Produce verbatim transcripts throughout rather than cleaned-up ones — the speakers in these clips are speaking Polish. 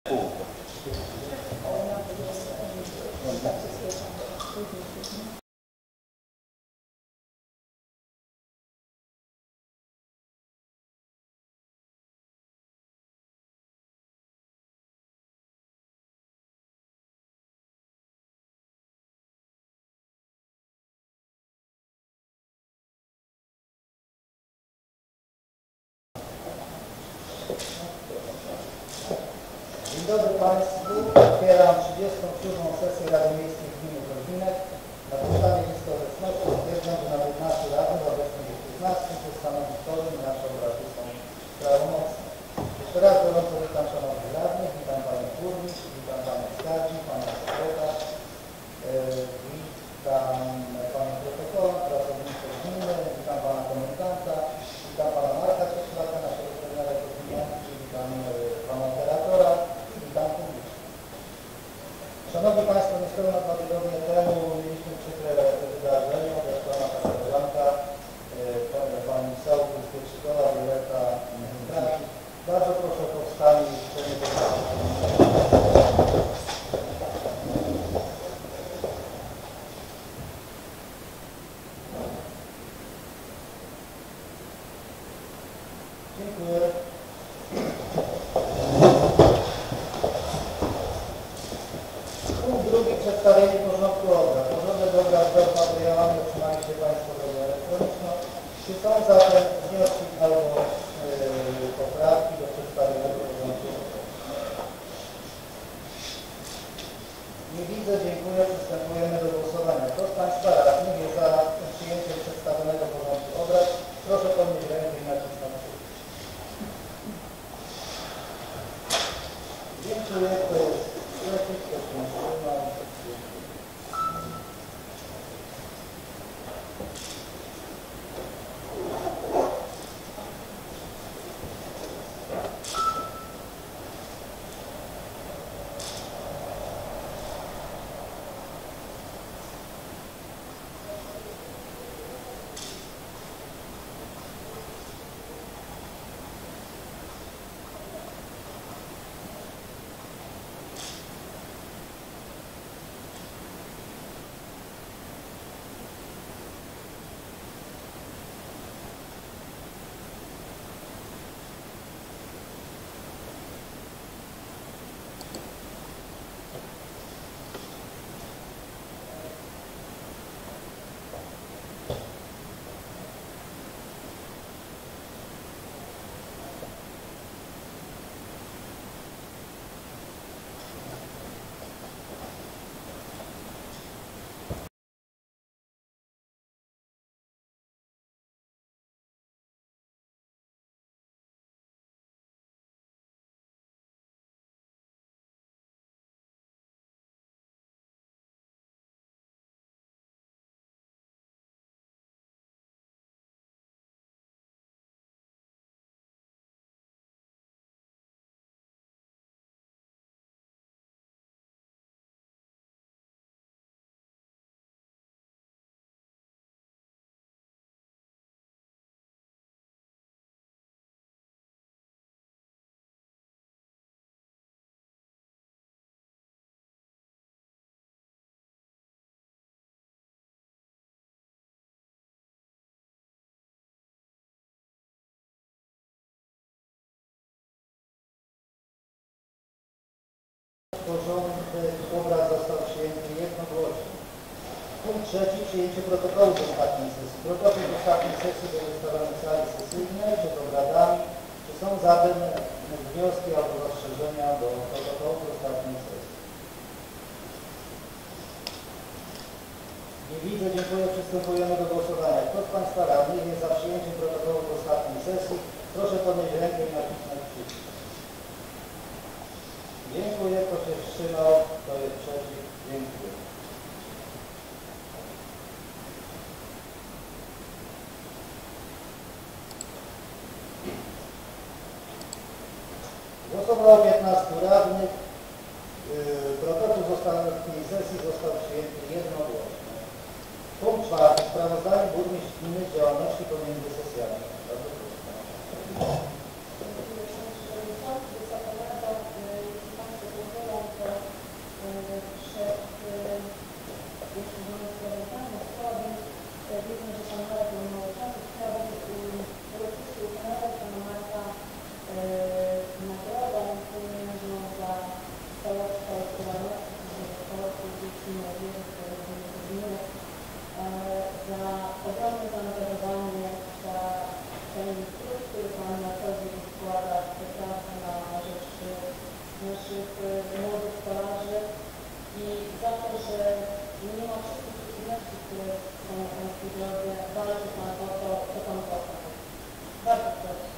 Dzień dobry Państwu. Otwieram trzydziestą siódmą sesję Rady Miejskiej Gminy Grodzinek. Na podstawie listy obecności stwierdzam, że na piętnaście radnych obecnych jest piętnaście, co stanowi kworum i nasze obrady są prawomocne. Jeszcze raz gorąco witam szanownych radnych, witam Panią Burmistrz, witam Panią Skarbnik, Pana Sekretarz, yy, witam Panią Protokoła, pracowników gminy, witam Pana Komendanta, witam Pana Marka Cieślaka, naszego trenera koordynacji, witam Pana Operatora, witam publicznie. Szanowni Państwo, niespełna dwa tygodnie temu mieliśmy przykre wydarzenie, też Pana Kasaranka, Pani Sołtys, Pietrzykowa, Wioleta, Braki. Bardzo proszę o powstanie i życzenie Dziękuję. Punkt drugi. Przedstawienie porządku obrad. Porządek obrad wraz z materiałami otrzymaliście Państwo drogą elektroniczną. Czy są zatem wnioski albo yy, poprawki do przedstawionego porządku? Nie widzę. Dziękuję. Przystępujemy do głosowania. Kto z Państwa radnych jest za przyjęciem przedstawionego porządku obrad? Proszę podnieść rękę i nacisnąć przycisk. Dziękuję. Kto jest przeciw? Kto się wstrzymał? Porządek obrad został przyjęty jednogłośnie. Punkt trzeci. Przyjęcie protokołu z ostatniej sesji. Protokół z ostatniej sesji był wystawiony w sali sesyjnej przed obradami. Czy są zatem wnioski albo zastrzeżenia do protokołu z ostatniej sesji? Nie widzę. Dziękuję. Przystępujemy do głosowania. Kto z Państwa radnych jest za przyjęciem protokołu z ostatniej sesji? Proszę podnieść rękę i nacisnąć przycisk. Dziękuję. Kto się wstrzymał? Kto jest przeciw? Dziękuję. Głosowało piętnastu radnych. Protokół z ostatniej sesji został przyjęty jednogłośnie. Punkt czwarty. Sprawozdanie burmistrz gminy z działalności pomiędzy sesjami. Bardzo proszę. że Pan Marek mało czasu, chciałabym uroczyście uszanować Pana Marka nagrodą pieniężną za sołeczkę działalności, sołeczkę dzieci i młodzieży, które robimy gminy, za ogromne zaangażowanie, za ten trud, który Pan na co dzień wkłada w pracę na rzecz naszych młodych stolarzy i za to, że mimo wszystkich trudności, które są na Pańskiej drodze, walczy Pan o to, co Pan kocha. Bardzo proszę.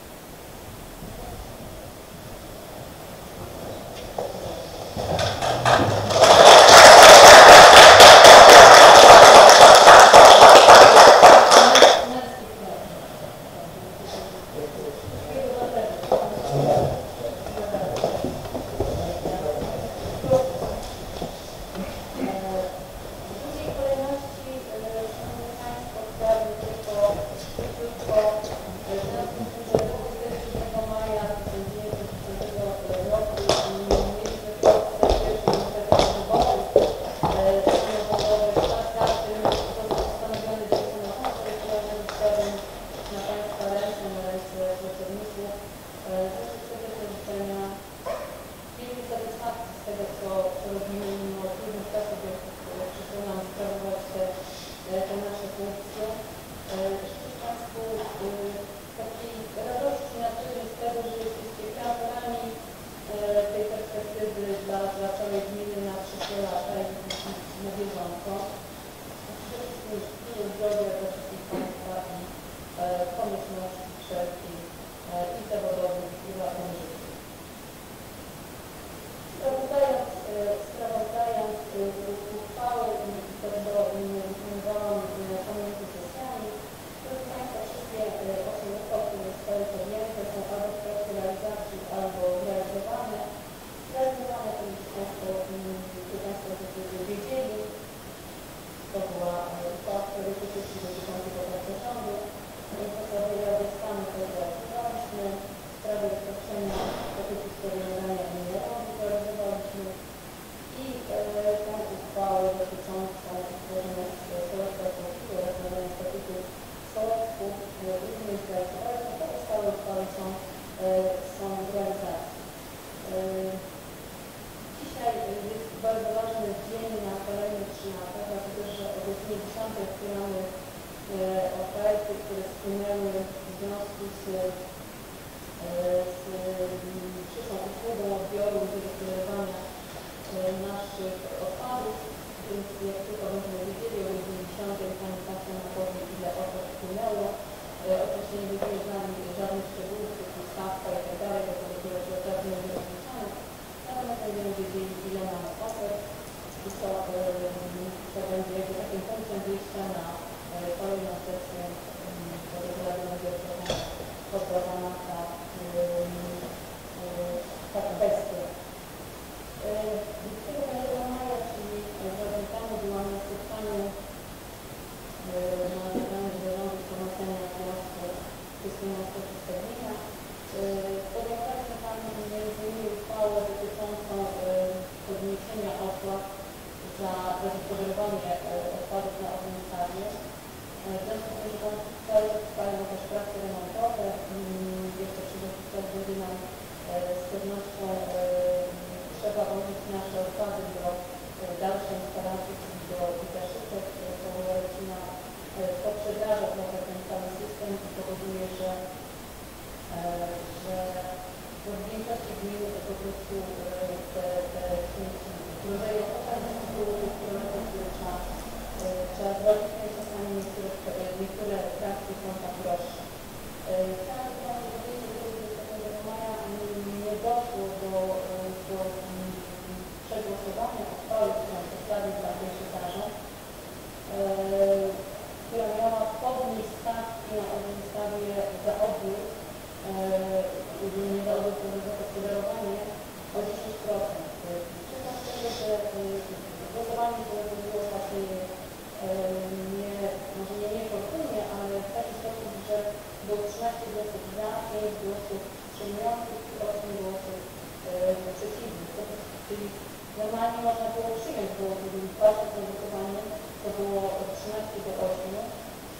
Normalnie można było przyjąć, było bardzo głosowanie, to było trzynaście do ośmiu.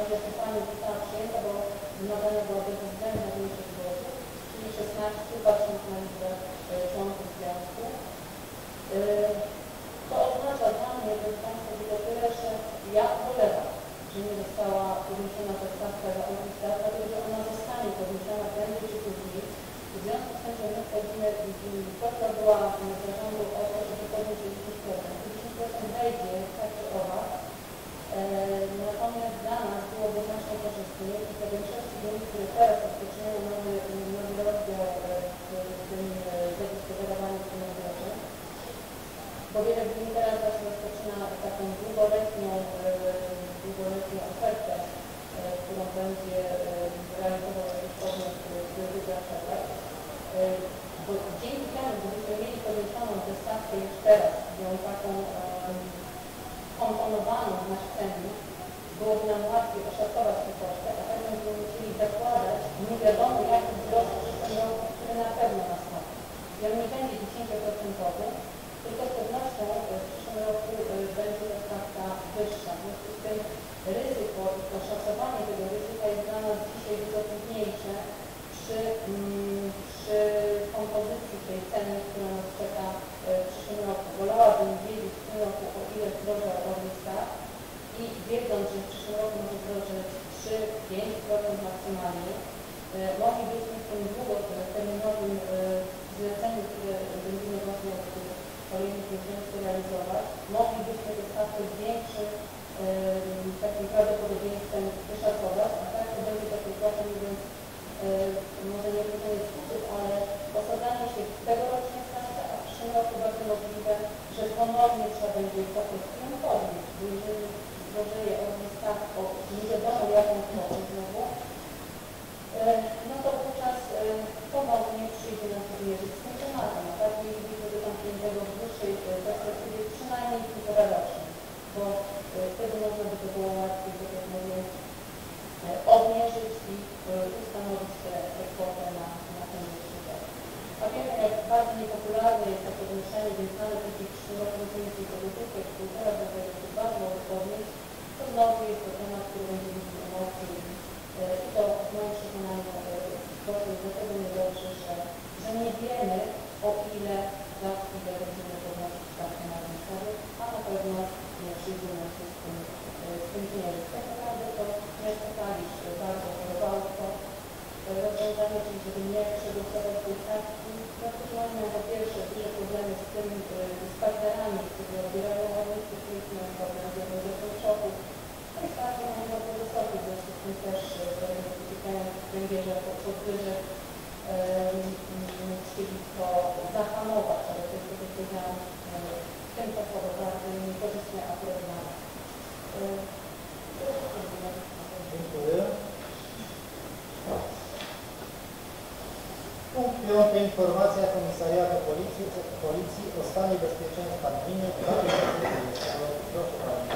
zdecydowanie została przyjęta, bo wymagana była bezwzględna większość głosów, czyli szesnaście, patrząc na liczbę członków związku. To oznacza dla mnie, że Państwo tylko tyle, że ja ubolewam, że nie została podniesiona ta stawka za oficer, dlatego że ona zostanie podniesiona prędzej czy później. W związku z tym, że my wchodzimy, prośba była zarządu o to, żeby podnieść dziesięć procent. dziesięć procent wejdzie tak czy owak, natomiast dla nas byłoby znacznie korzystniej i te większości gmin, które teraz rozpoczynają nowy, nowy rozdział w tym zagospodarowaniu wspólnotowym, bo wiele gmin teraz właśnie rozpoczyna taką długoletnią, długoletnią ofertę, którą będzie realizował jakiś podmiot, który wygracza. Bo dzięki temu, gdybyśmy mieli podniesioną tę stawkę już teraz, ją taką komponowaną w nasz cennik, byłoby nam łatwiej oszacować te koszty, a tak będziemy musieli zakładać nie wiadomo jaki wzrost w przyszłym roku, który na pewno nastąpi. I on nie będzie dziesięć procent, tylko z pewnością w przyszłym roku będzie ta stawka wyższa. W związku z tym ryzyko i oszacowanie tego ryzyka jest dla nas dzisiaj dużo trudniejsze przy, przy kompozycji tej ceny, która nas czeka w przyszłym roku. Wolałabym wiedzieć w tym roku, o ile zdroża ogniska i wiedząc, że w przyszłym roku może zdrożyć trzy do pięciu procent maksymalnie, moglibyśmy w tym długoterminowym zleceniu, które będziemy właśnie od kolejnych miesięcy realizować, moglibyśmy tę stawkę z większym takim prawdopodobieństwem wyszacować, a tak to będzie takie trochę, mówiąc, może nie powiedzenie sposób, ale posadzanie się w tegorocznej stawce, a w przyszłym roku bardzo możliwe, że ponownie trzeba będzie po prostu ją podnieść, bo jeżeli zdrożeje ogniska o nie wiadomo jaką kwotę znowu, no to wówczas ponownie przyjdzie nas zmierzyć z tym tematem, a tak mielibyśmy do zamkniętego w dłuższej perspektywie przynajmniej półtora rocznej, bo wtedy można by to było łatwiej, że tak powiem, odmierzyć i ustanowić tę kwotę na, na ten wyższy rok. A wiemy, jak bardzo niepopularne jest to podniesienie, więc nawet jeśli w przyszłym roku więcej produktów, półtora do tego się bardzo podnieść, to znowu jest to temat, który będzie mieć emocje i to w moim przekonaniu doszło do tego niedobrze, że, że nie wiemy, o ile za chwilę będziemy podnosić stawkę marginalną, a na pewno nie przyjdzie nam się z tym, z tym zmierzyć. Tak naprawdę to miasto Kalisz bardzo podobało to rozwiązanie, czyli żeby nie przegłosować tej stawki. Dlatego, że oni mają po pierwsze duże problemy z tym, z partnerami, którzy odbierają ognisko, czyli mają problem z jednorodzonym szoku. No i stawki mają bardzo wysokie, w związku z tym też dotykają węgierza podwyżek, chcieli to zahamować, ale to jest, tak jak powiedziałam, tymczasowo bardzo niekorzystne akurat dla nas. Dziękuję. Punkt piąty. Informacja Komisariatu Policji, Policji o stanie bezpieczeństwa gminy w dwa tysiące dwudziestym roku. Proszę Pani.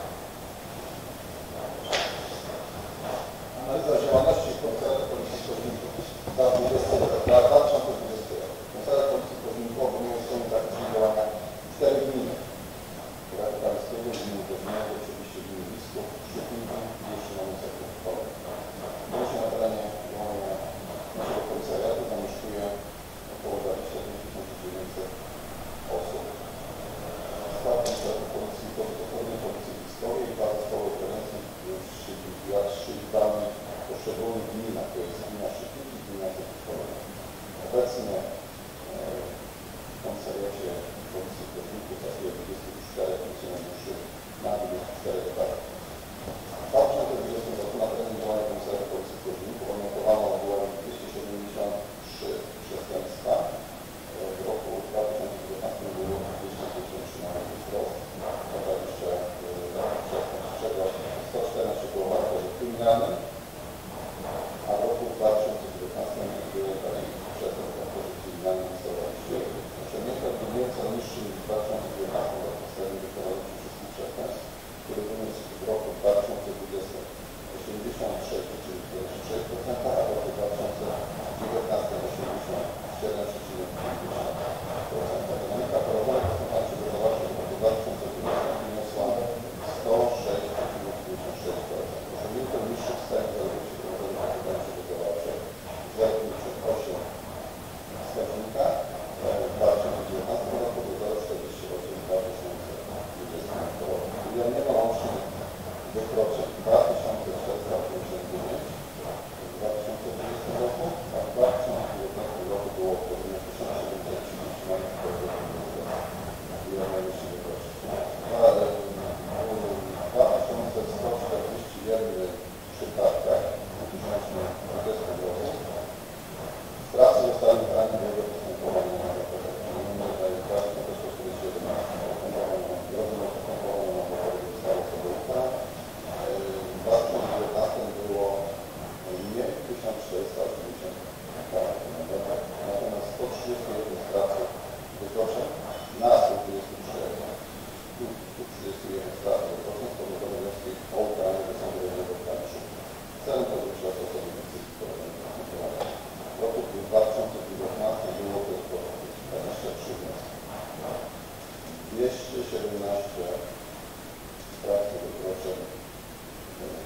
Analiza działalności Komisariatu Policji Koźmińków za dwa tysiące dwudziesty rok. Komisariat Policji Koźmińków obowiązują zakresie działania cztery gminy. Powiatu Kaliskiego, gminy Koźmińskiego, oczywiście gminy Bisków, Szczytników i jeszcze mamy sektor szkoły. Dzisiaj na terenie działania naszego komisariatu zamieszkuje około dwadzieścia pięć tysięcy dziewięćset osób. Skład Komisariatu Policji to Ochotnej Policji Wojskowej i dwa zespoły prewencji szczytami w poszczególnych gminach, to jest gmina Szczytniki i gmina Sektorowa. Obecnie w komisariacie Policji Koźmińków pracuje dwadzieścia cztery funkcjonariuszy na dwudziestu czterech etatach. W dwa tysiące dwudziestym roku na terenie działania Komisariatu Policji Koźmińków odnotowano byłem dwieście siedemdziesiąt trzy przestępstwa. W roku dwa tysiące dziewiętnastym było dwieście pięćdziesiąt trzy na wzrost. Dodam jeszcze przestępstw, czego sto czternaście było w charakterze kryminalnym, a w roku dwa tysiące dziewiętnastym było takich przestępstw w charakterze kryminalnym sto dwadzieścia. Przemieszczać był nieco niższy niż w dwa tysiące dziewiętnastym roku w celu wykonania wszystkich przestępstw, który wyniósł w roku dwa tysiące dwudziestym osiemdziesiąt sześć przecinek czterdzieści sześć procent, a w roku dwa tysiące dziewiętnastym osiemdziesiąt siedem przecinek pięćdziesiąt procent. Dynamika prowadzenia postępowania przygotowawczego w roku dwa tysiące dwudziestym wyniosła sto sześć przecinek pięćdziesiąt sześć procent. Osiągniętym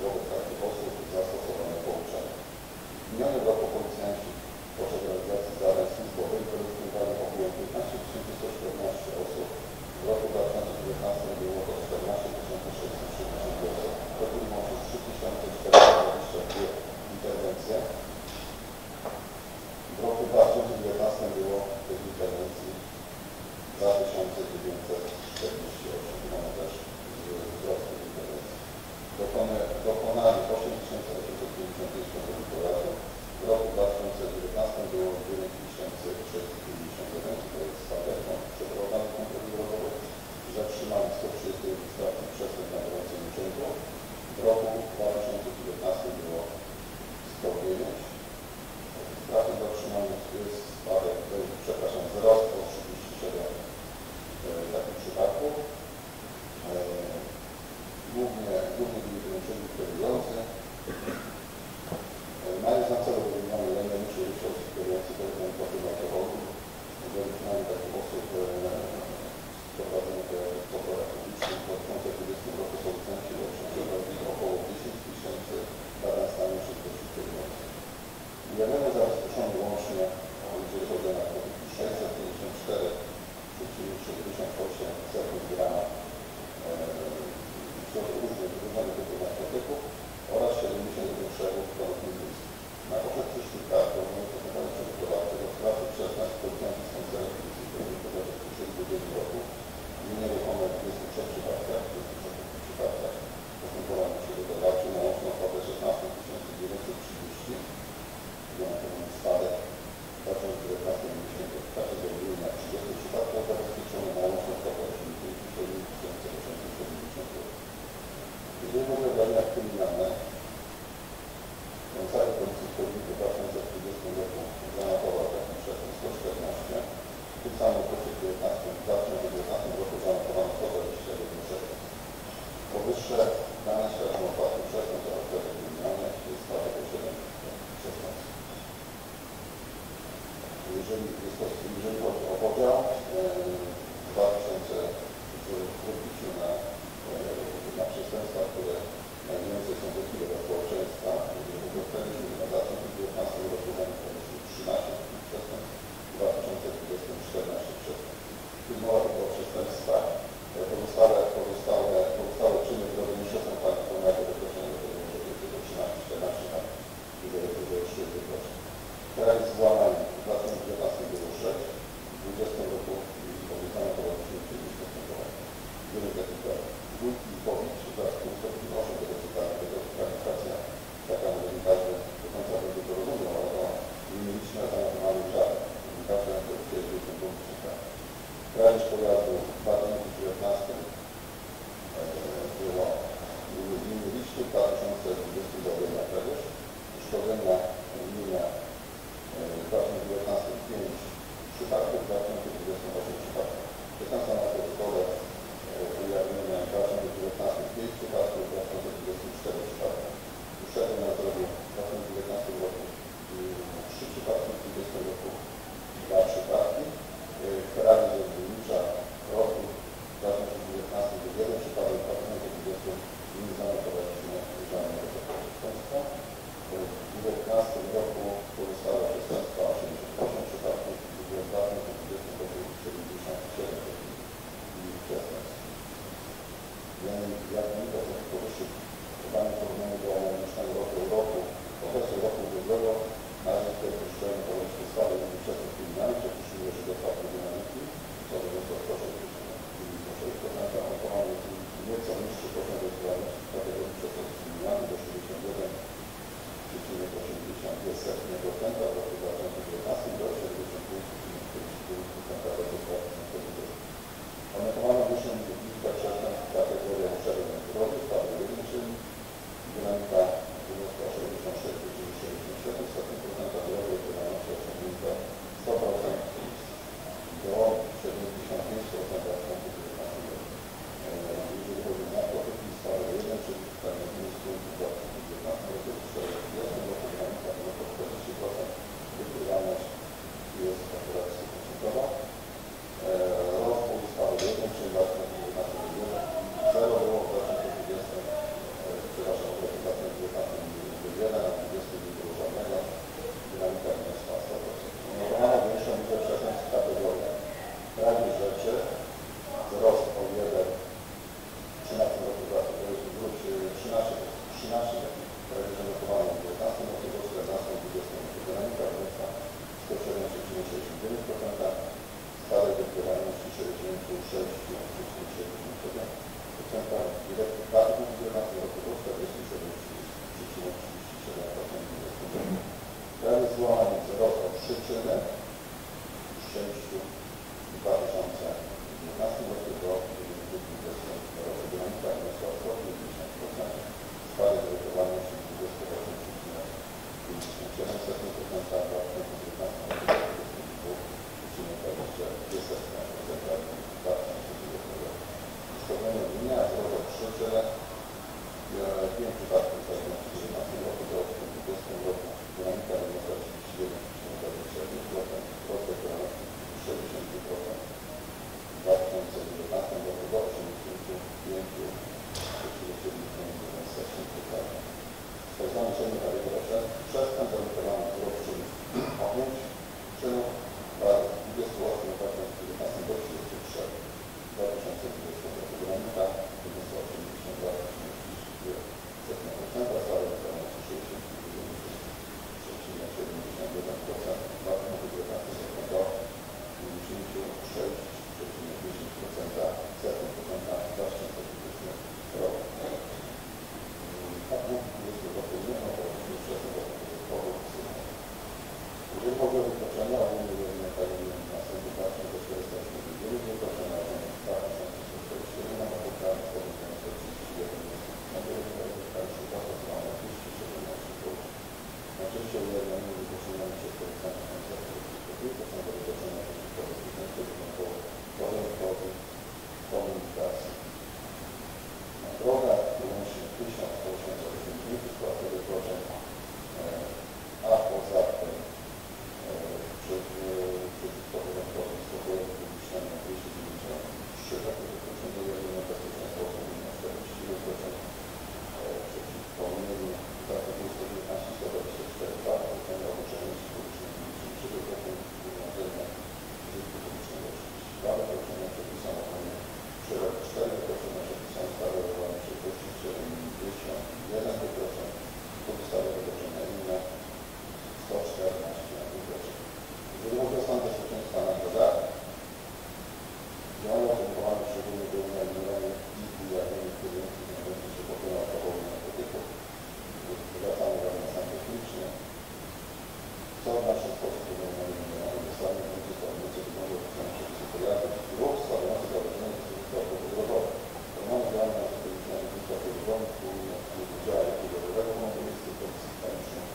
wobec takich osób zastosowane pouczenia. W minionym roku policjanci podczas realizacji zadań służbowych wyrejestrowali ogółem piętnaście tysięcy sto czternaście osób. W roku dwa tysiące dziewiętnastym było to czternaście tysięcy sześćset sześćdziesiąt osób. To były łącznie trzy tysiące czterysta dwadzieścia dwie interwencje. W roku dwa tysiące dziewiętnastym było tych interwencji dwa tysiące dziewięćset czterdzieści osiem. Mamy też wzrost tych interwencji. Dokonali osiem tysięcy osiemset pięćdziesiąt pięć kontroli pojazdu. W roku dwa tysiące dziewiętnastym było dziewięć tysięcy sześćset pięćdziesiąt jeden, to jest spadek przeprowadzonych kontroli drogowych. Zatrzymali sto trzydzieści rejestracji przestępstw na gorącym uczynku. W roku dwa tysiące dziewiętnastym było sto dziewięć. Straty zatrzymanych jest spadek, przepraszam, wzrost o trzydzieści siedem e, takich przypadków. E, głównie, głównie byli wyręczeni kierujący. E, mając na celu wyrównanie najmniejszej ilości osób kierujących elementowym alkoholu, wyrównanie takich osób e, prowadzonych do poborach publicznych w dwa tysiące dwudziestym roku policjanci przeprowadzili około dziesięć tysięcy badań stanu szybkości kierujących. Ujawniono zabezpieczony łącznie, jeżeli chodzi o narkotyki, sześćset pięćdziesiąt cztery przecinek sześćdziesiąt osiem grama różnych różnego typu narkotyków oraz siedemdziesiąt jeden przewód konopnych. Na poczet przyszłych lat proponuję poznawanie przygotowawcy do sprawy przestępstw policjanci z Kancelarii Policji Powiatowej w dwa tysiące dwudziestym roku w nieruchomych dwudziestu trzech przypadkach, dwudziestu trzech przypadkach postępowania przygotowawczym na łączną kwotę szesnaście tysięcy dziewięćset trzydzieści. Spadek w dwa tysiące dziewiętnastym mieliśmy w kategorii na trzydziestu przypadkach zabezpieczone na łączną kwotę osiemdziesiąt siedem tysięcy osiemset siedemdziesiąt. Jeżeli chodzi o zdarzenia kryminalne, Kancelaria Policji w dwa tysiące dwudziestym roku zanotował takich przestępstw sto czternaście. W tym samym okresie w dwa tysiące dziewiętnastym roku zanotowano sto dwadzieścia jeden przestępstw. Powyższe dane świadczą o faktu przestępstw oraz charakterze kryminalnych jest spadek o siedem przestępstw. Jeżeli, jest to, jeżeli chodzi o podział, w dwa tysiące rozliczu na, na przestępstwa, które najwięcej są dotkliwe dla społeczeństwa, jeżeli dostaliśmy na dwa tysiące dziewiętnastym roku trzynaście przestępstw, w dwa tysiące dwudziestym czternaście przestępstw. Tu mowa tylko o przestępstwach. Pozostałe, pozostałe, pozostałe czyny, które niższe są kwalifikowane do wykroczenia, do tego może być tylko trzynaście czternaście lat, które jeszcze wykroczeń. Teraz złamań w dwa tysiące dziewiętnastym było sześć, w dwa tysiące dwudziestym roku powiedzano to dziewięć postępowań. Wiele takich spraw. Wójki i powódź, teraz stopni noszą do czytania, to jest kwalifikacja taka, że nie każdy do końca będzie to rozumiał, ale to nie mieliśmy zanotowanych żadnych. Nie każdy na to chcieli ten punkt czytania. Kradzież pojazdu w dwa tysiące dziewiętnastym było, nie mieliśmy, w dwa tysiące dwudziestym było na kradzież. Uszkodzenia mienia w dwa tysiące dziewiętnastym pięć przypadków, w dwa tysiące dwudziestym osiem przypadków. Przestępstwa na protokole ujawnienia w dwa tysiące dziewiętnastym pięć przypadków, w dwa tysiące dwudziestym cztery przypadki. Uszczepień na zdrowiu w dwa tysiące dziewiętnastym roku trzy przypadki, w dwa tysiące dwudziestym roku dwa przypadki. Kradzież rozbójnicza rozwój w dwa tysiące dziewiętnastym był jeden przypadek, w dwa tysiące dwudziestym nie zanotowaliśmy żadnego przestępstwa. W dwa tysiące dziewiętnastym roku pozostałe przestępstwa osiemdziesiąt osiem przypadków, w dwa tysiące dwudziestym roku siedemdziesiąt siedem przestępstw. Jak wynika z tych powyższych danych w porównaniu do analogicznego roku roku, okresu roku ubiegłego, należy tutaj dostrzeżenie powyższy spadek przestępstw kryminalnych, co przyczyniło się do spadku dynamiki, co wyniosło sto sześć procent, anotowany jest nieco niższy poziom rozdzielalności w kategorii przestępstw kryminalnych do sześćdziesiąt jeden przecinek osiemdziesiąt procent w roku dwa tysiące dziewiętnastym do siedemdziesiąt pięć przecinek czterdzieści dziewięć procent w roku dwa tysiące dwudziestym. Odnotowano wyższą liczbę przestępstw w kategorii obszarów naturowych, spadek jeden, czyli dynamika wyniosła sześćdziesiąt sześć przecinek sześćdziesiąt siedem procent, w roku dynamika osiągnięto sto procent do siedemdziesiąt pięć procent w dwa tysiące dziewiętnastym roku. Jeżeli chodzi o narkotyki, spadek jeden, czyli przynajmniej pięć punktów w dwa tysiące dziewiętnastym roku, w dwa tysiące dwudziestym roku dynamika wyniosła czterdzieści procent, wykrywalność jest akurat stuprocentowa. Rozwój spadł jeden, czyli w dwa tysiące dziewiętnastym zero było, w dwa tysiące dwudziestym, przepraszam, w roku dwa tysiące prawie zanotowaną w dziewiętnastym roku do czternastym, dwudziestym roku dynamika wzrasta sto siedem przecinek sześćdziesiąt dziewięć procent, spadek wykrywalności sześćdziesiąt sześć przecinek siedemdziesiąt siedem procent, direkt w dwa tysiące dziewiętnastym roku do czterdzieści siedem przecinek trzydzieści siedem procent. Krajowy złamanie wzrosło przyczyny sześciu w dwa tysiące dziewiętnastym roku do dwudziestego roku dynamika wzrosła sto pięćdziesiąt procent, spadek wykrywalności dwadzieścia osiem przecinek pięćdziesiąt siedem procent, w dwa tysiące dziewiętnastym roku do dwudziestego przecinek dwadzieścia procent. Uszkodzenie dnia wzrosło przyczyny pięć przypadków w dwa tysiące dziewiętnastym roku do dwudziestego roku dynamika wyniosła trzydzieści jeden przecinek dwadzieścia pięć procent, wzrost wykrywalności sześćdziesiąt procent, w dwa tysiące dziewiętnastym roku do osiemdziesiąt pięć przecinek siedemdziesiąt procent. Wskazany czynnik prawidłowy przestęp zanotowano wzrost czynów o pięć czynów w dwudziestym ósmym dwa tysiące dziewiętnastym do trzydziestu trzech w dwa tysiące dwudziestym roku dynamika wyniosła osiemdziesiąt dwa przecinek trzydzieści procent, spadek wykrywalności sześćdziesiąt dziewięć przecinek siedemdziesiąt jeden procent, w dwa tysiące dziewiętnastym roku do dziewięćdziesiąt sześć przecinek dziesięć procent, setnych procenta w dwa tysiące dwudziestym roku. A punkt dwudziesty roku nie ma powodów przestępstw. Jeżeli chodzi o wykroczenia, ogólnie wymienione następnie dwa tysiące czterysta osiemdziesiąt dziewięć, wykroczenia dwa tysiące sto czterdzieści jeden, na poprawę sto trzydzieści jeden, na wykroczenia zastosowane dwieście siedemnaście punktów. Najczęściej ujawnione wykroczenia przez policjanta koncertu to są wykroczenia przeciwko bezpieczeństwu rynkowi komunikacji. Na drogach łącznie tysiąc osiemset osiemdziesiąt cztery wykroczeń, a poza tym przeciwko rynkowi spokoju publicznemu dwieście dziewięćdziesiąt trzy takie wykroczenia, ujawnione bezpieczeństwo osobiste czterdzieści wykroczeń, przeciwko mieniu z artykułu sto dziewiętnaście sto dwadzieścia cztery dwa wykroczenia oburzenia publicznych dziewięćdziesiąt trzy wykroczeń, umożliwienia użytku publicznego trzydzieści dwa wykroczenia, przepisane ochrony przyrody cztery wykroczenia, przepisane ustawy o ochronie przejrzystości siedemdziesiąt jeden wykroczeń, podstawy wykroczenia inne sto czternaście wykroczeń. Jeżeli chodzi o stan bezpieczeństwa na drogach, działania podejmowane szczególnie do umiarkowania i ujawnienia kierujących znajdujących się pod wpływem alkoholu i narkotyków. Zwracamy uwagę na stan techniczny, co w nasz sposób podejmowane działania dostawne będzie stanowiące wyglądu opisania przepisów pojazdów lub stanowiące zagrożenie bezpieczeństwa ruchu drogowego. Formalne działania na rzecz uniknięcia bezpieczeństwa drogowego wspólnie z udziałem ruchu drogowego mogą mieć policji granicznej.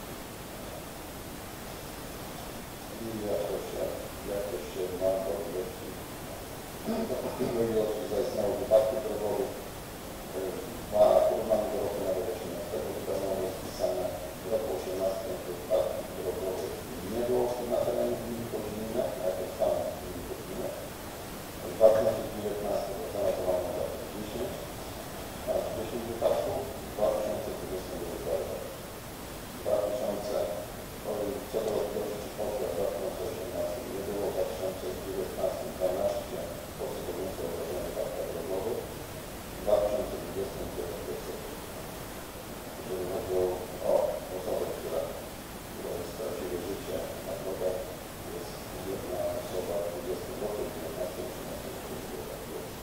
I jak to się, jak to się ma do ilości, do ilości zaistniałych wypadków drogowych, ma porównanie do roku nawet osiemnastego, tutaj mamy wpisane w roku osiemnastym wypadków drogowych nie było na terenie gminy Koźmina, a jako stan gminy Koźmina. W dwa tysiące dziewiętnastym zanotowano dziesięć, a dziesięć wypadków, w dwa tysiące dwudziestym roku dwa tysiące, co do ilości poszło w dwa tysiące osiemnastym nie było, w dwa tysiące dziewiętnastym dwanaście podstawowych obrażeń wypadkach drogowych, w dwa tysiące dwudziestym dziewięć. Jeżeli chodzi o osobę, która, która straciła życie na drogach, jest jedna osoba w dwudziestym roku, w dziewiętnastym, trzynastym, czternastym roku.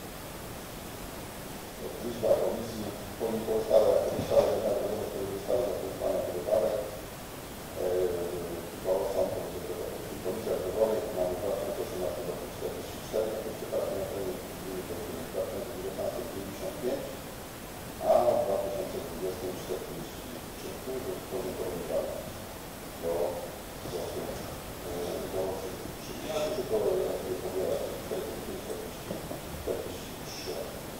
Liczba komisji, pomimo ustawy, ustawy wynagrodzone, które zostały zaprezentowane po wypadek, bo są komisja drogowej, mamy w dwa tysiące osiemnastym roku czterdzieści cztery takie przypadki na terenie gminy Koźmina, w dwa tysiące dziewiętnastym pięćdziesiąt pięć, a w dwa tysiące dwudziestym czterdzieści trzy, które zostały porównane do wzrostu do trzydziestu, tylko ja sobie powiadam czterdzieści pięć, czterdzieści trzy.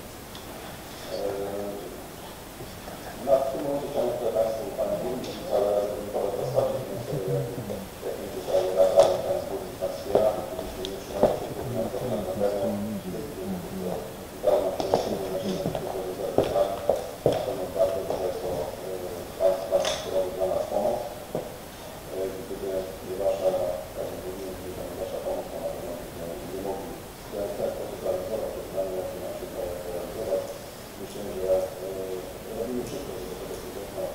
Na tym momencie chciałem Państwu, Panie Burmistrzu, całe rynkowe zasadzie finansowe, jakie tutaj Rada Burmistrza wspiera, gdybyśmy nie trzymali się podmiotów na pewno udało nam się naszego zarządzania. Na pewno bardzo dużo jest to Państwa, które robi dla nas pomoc. Gdyby nie Wasza, Panie Burmistrzu, gdyby nie Wasza pomoc, to na pewno byśmy nie mogli w ten sposób realizować, to przynajmniej jak się nam się udało realizować. Myślę, że robimy wszystko, żeby tego skuteczne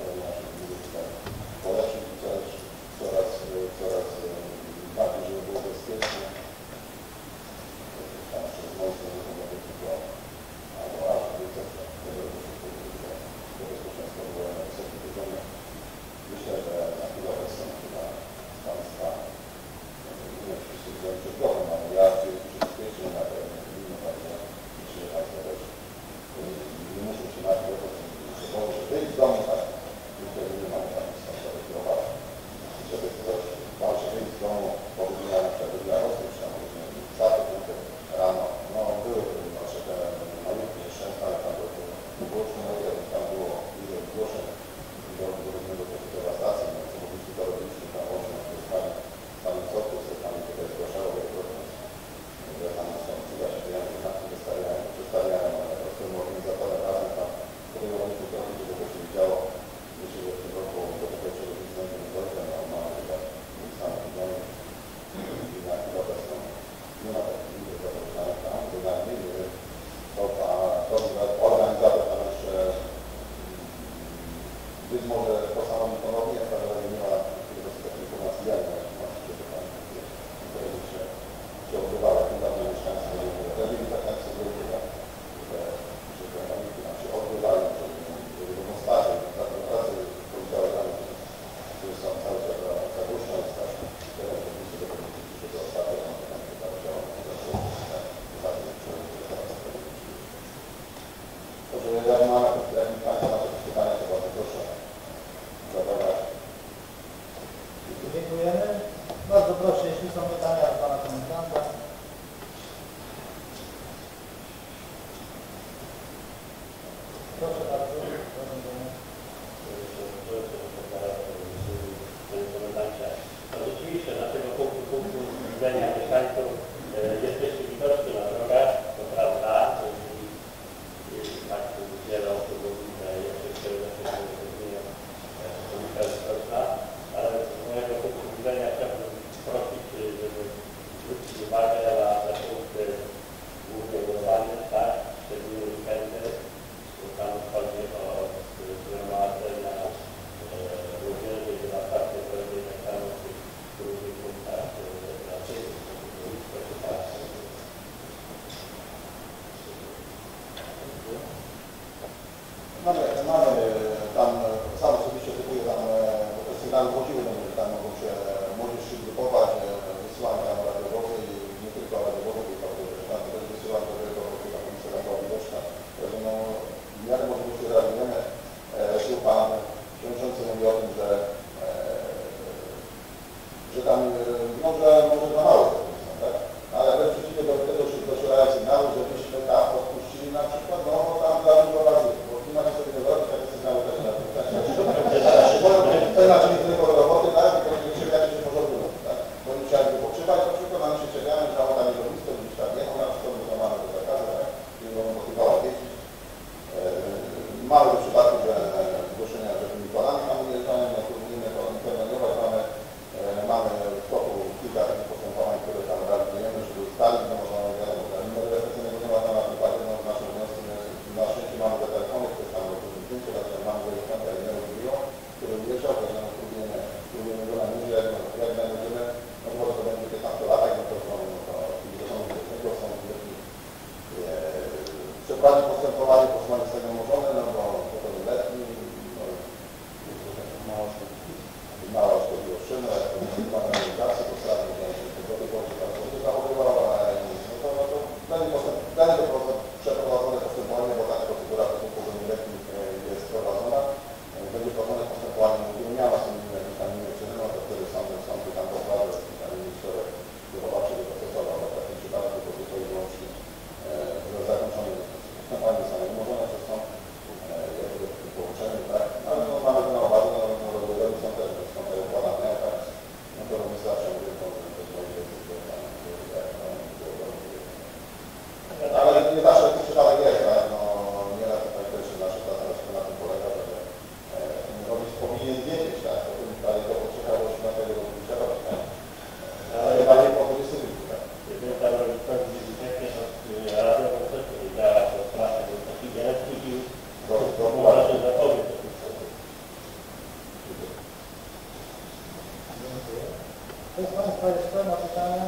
Ktoś z Państwa jeszcze ma pytania?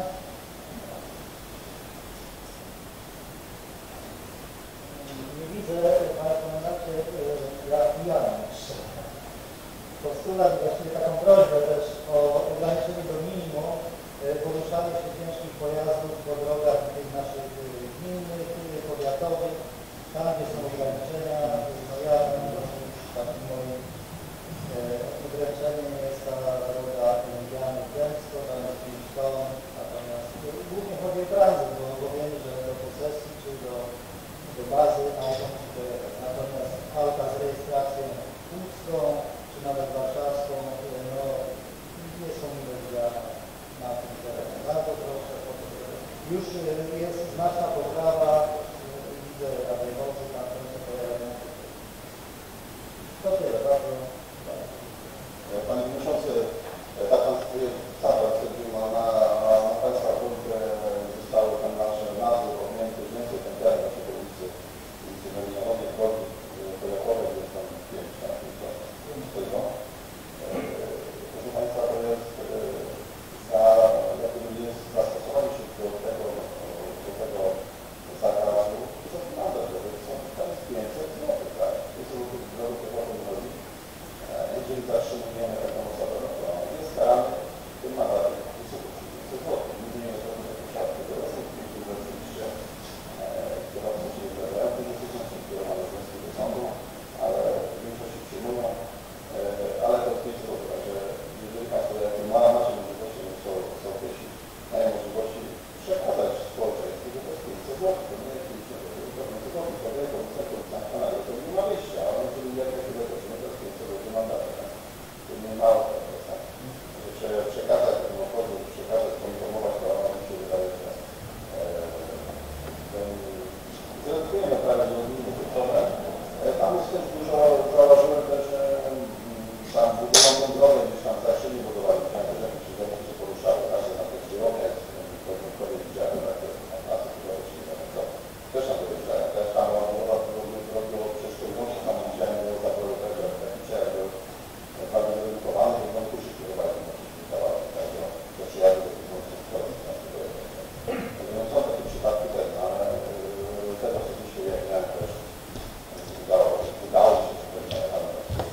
Nie widzę, Panie Komendancie, jak ja jeszcze. Postulat, właściwie taką prośbę też o ograniczenie do minimum poruszania się ciężkich pojazdów po drogach tych naszych gminnych, powiatowych, tam gdzie są ograniczenia. No ja takim moim ograniczeniem jest ta droga Indiany Gęsto, tam jest pięć ton, natomiast głównie chodzi o tranzyt, bo, bo wiemy, że do posesji czy do, do bazy auto musi dojechać. Natomiast auta z rejestracją łódzką czy nawet warszawską, no nie są mile widziane na tym terenie. Bardzo proszę, po to, już jest znaczna poprawa, widzę radiowozy, tam się pojawiają. To tyle, bardzo. Panie Przewodniczący, taka cała stwierdziła na, na Państwa grupie zostały tam nasze nazwy pominięte więcej ten teren naszej ulicy, ulicy Węgielowej, drogi pojakowej, jest tam pięć na tym z tego. Proszę Państwa, to jest za, jakby jest zastosowanie się do tego, do tego zakazu, to wygląda, że tam jest pięćset złotych, tak? pięćset złotych drogi pojakowej drogi. Jeżeli zatrzymujemy taką osobę, no to jest karany tym mandatem wysokości pięćset złotych. Nigdy nie jest takiego przypadku. Teraz są kilku rzeczywiście, które się wydają, że są skierowane z wniosku do sądu, ale w większości przyjmują, ale to jest pięćset złotych. Także jeżeli Państwo jakie mają macie możliwości, że są, są jakieś, mają możliwości przekazać społeczeństwu, że to jest pięćset złotych. To nie jest pięćset złotych, to pięćset złotych, to jest to sankcjonanego, to nie ma wyjścia, ale jeżeli jakieś wydarzenie, to jest pięćset złotych mandatem. To nie mało tego, tak? Że przekazać ten obchodu, przekazać, poinformować, to mi się wydaje, że zredukujemy prawie do minutowe. Tam jest też dużo, zauważyłem też, że tam budują tą drogę, gdzieś tam zaczęli budowali, tam też jakieś rzeczy się poruszały, także na tych dziełowiach, pewnie widziałem, takie na pracy, które się to też na to wyjeżdżają. Też tam drogi było przeszkodzone, tam widziałem, było zaprojektowane, taki cel był bardzo zredukowany, że on kurzy kierowali na wszystkich kawałach, także do przyjazdu do tych mocnych składów. Są takie przypadki też, ale tego oczywiście jak miałem też udało, udało się, że pewnie ale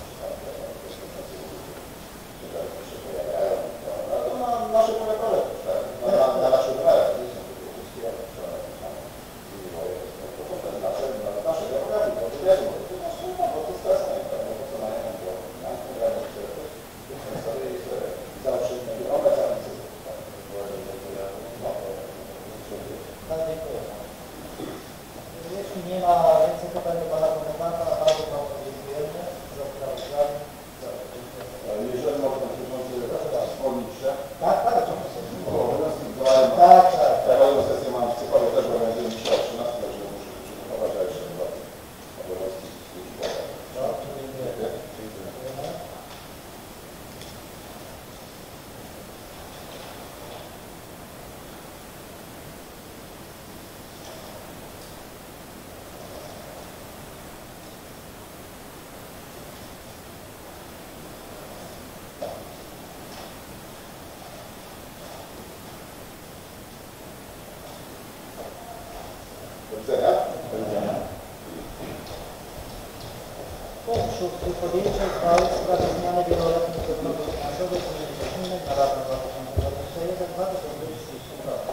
się pojawiają. No to na nasze polegole też, tak? Na, na naszych krajach, nie są tylko wszystkie, ale trzeba jakieś tam to są te nasze, nasze geografii, bo to wiedzą, to jest no, bo to jest teraz nie, tak? Bo to mają, bo na programie sobie jest zawsze obraz, ale co to tak? Tak, dziękuję. Jeśli nie ma więcej pytań do Pana Komendanta, bardzo Panu dziękujemy za sprawozdanie. Jeżeli można wspomnieć się, Tak, tak, oczywiście. bo obowiązki działają. Tak, tak. Kolejną sesję mam w Cypalu też, bo będziemy dzisiaj o trzynastej, także muszę przygotować jeszcze dwa obowiązki służbowe. Dobrze, dziękuję. Dziękuję. Do widzenia. Do widzenia. Punkt szósty. Podjęcie uchwały w sprawie zmiany wieloletnich prognozy finansowych gminnych na lata dwa tysiące dwudziesty pierwszy do dwa tysiące trzydziestego roku.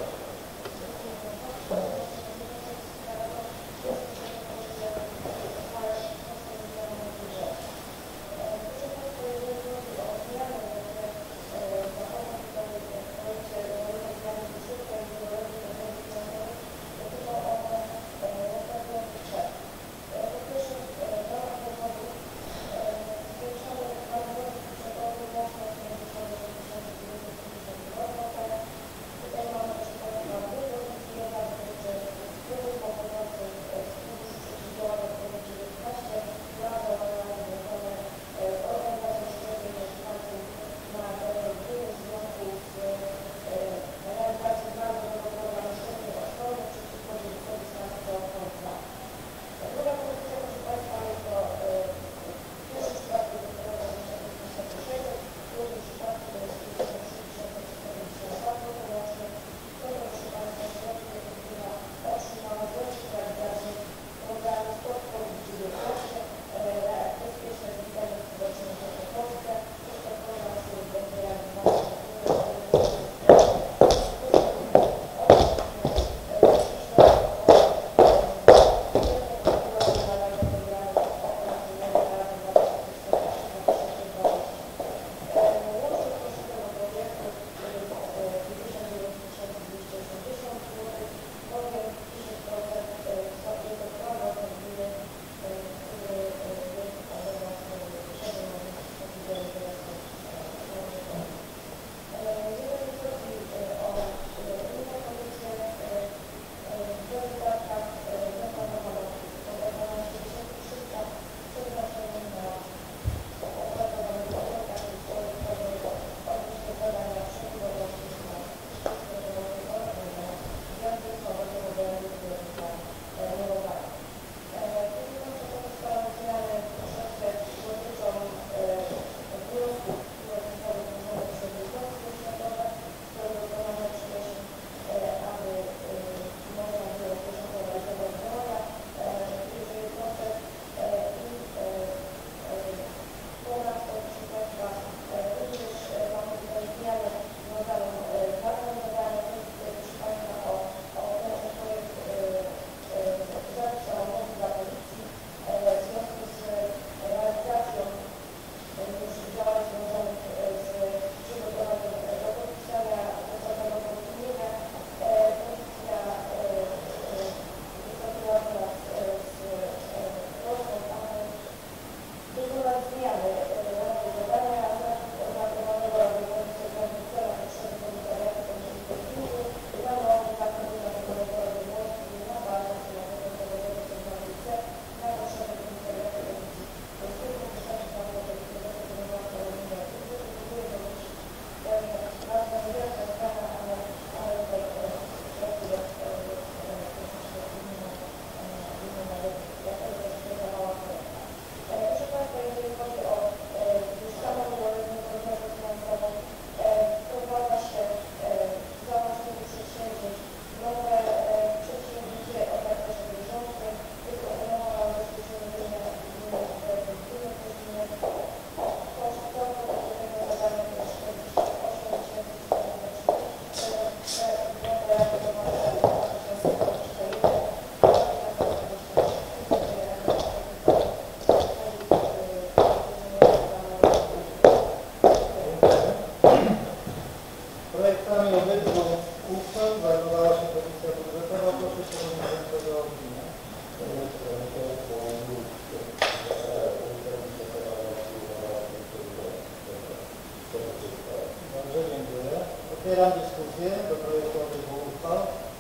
Otwieram dyskusję do projektu obydwu uchwał.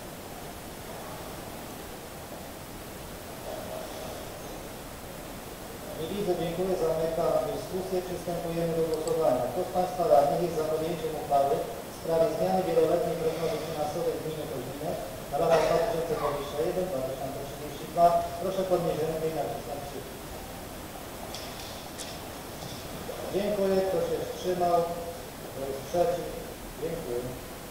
Nie widzę, dziękuję, zamykam dyskusję. Przystępujemy do głosowania. Kto z Państwa radnych jest za podjęciem uchwały w sprawie zmiany wieloletniej prognozy finansowej gminy Koźminek na lata dwa tysiące dwudziesty pierwszy do dwa tysiące trzydziestego drugiego? Proszę podnieść rękę i nacisnąć przycisk. Dziękuję. Kto się wstrzymał? Kto jest przeciw? Dziękuję.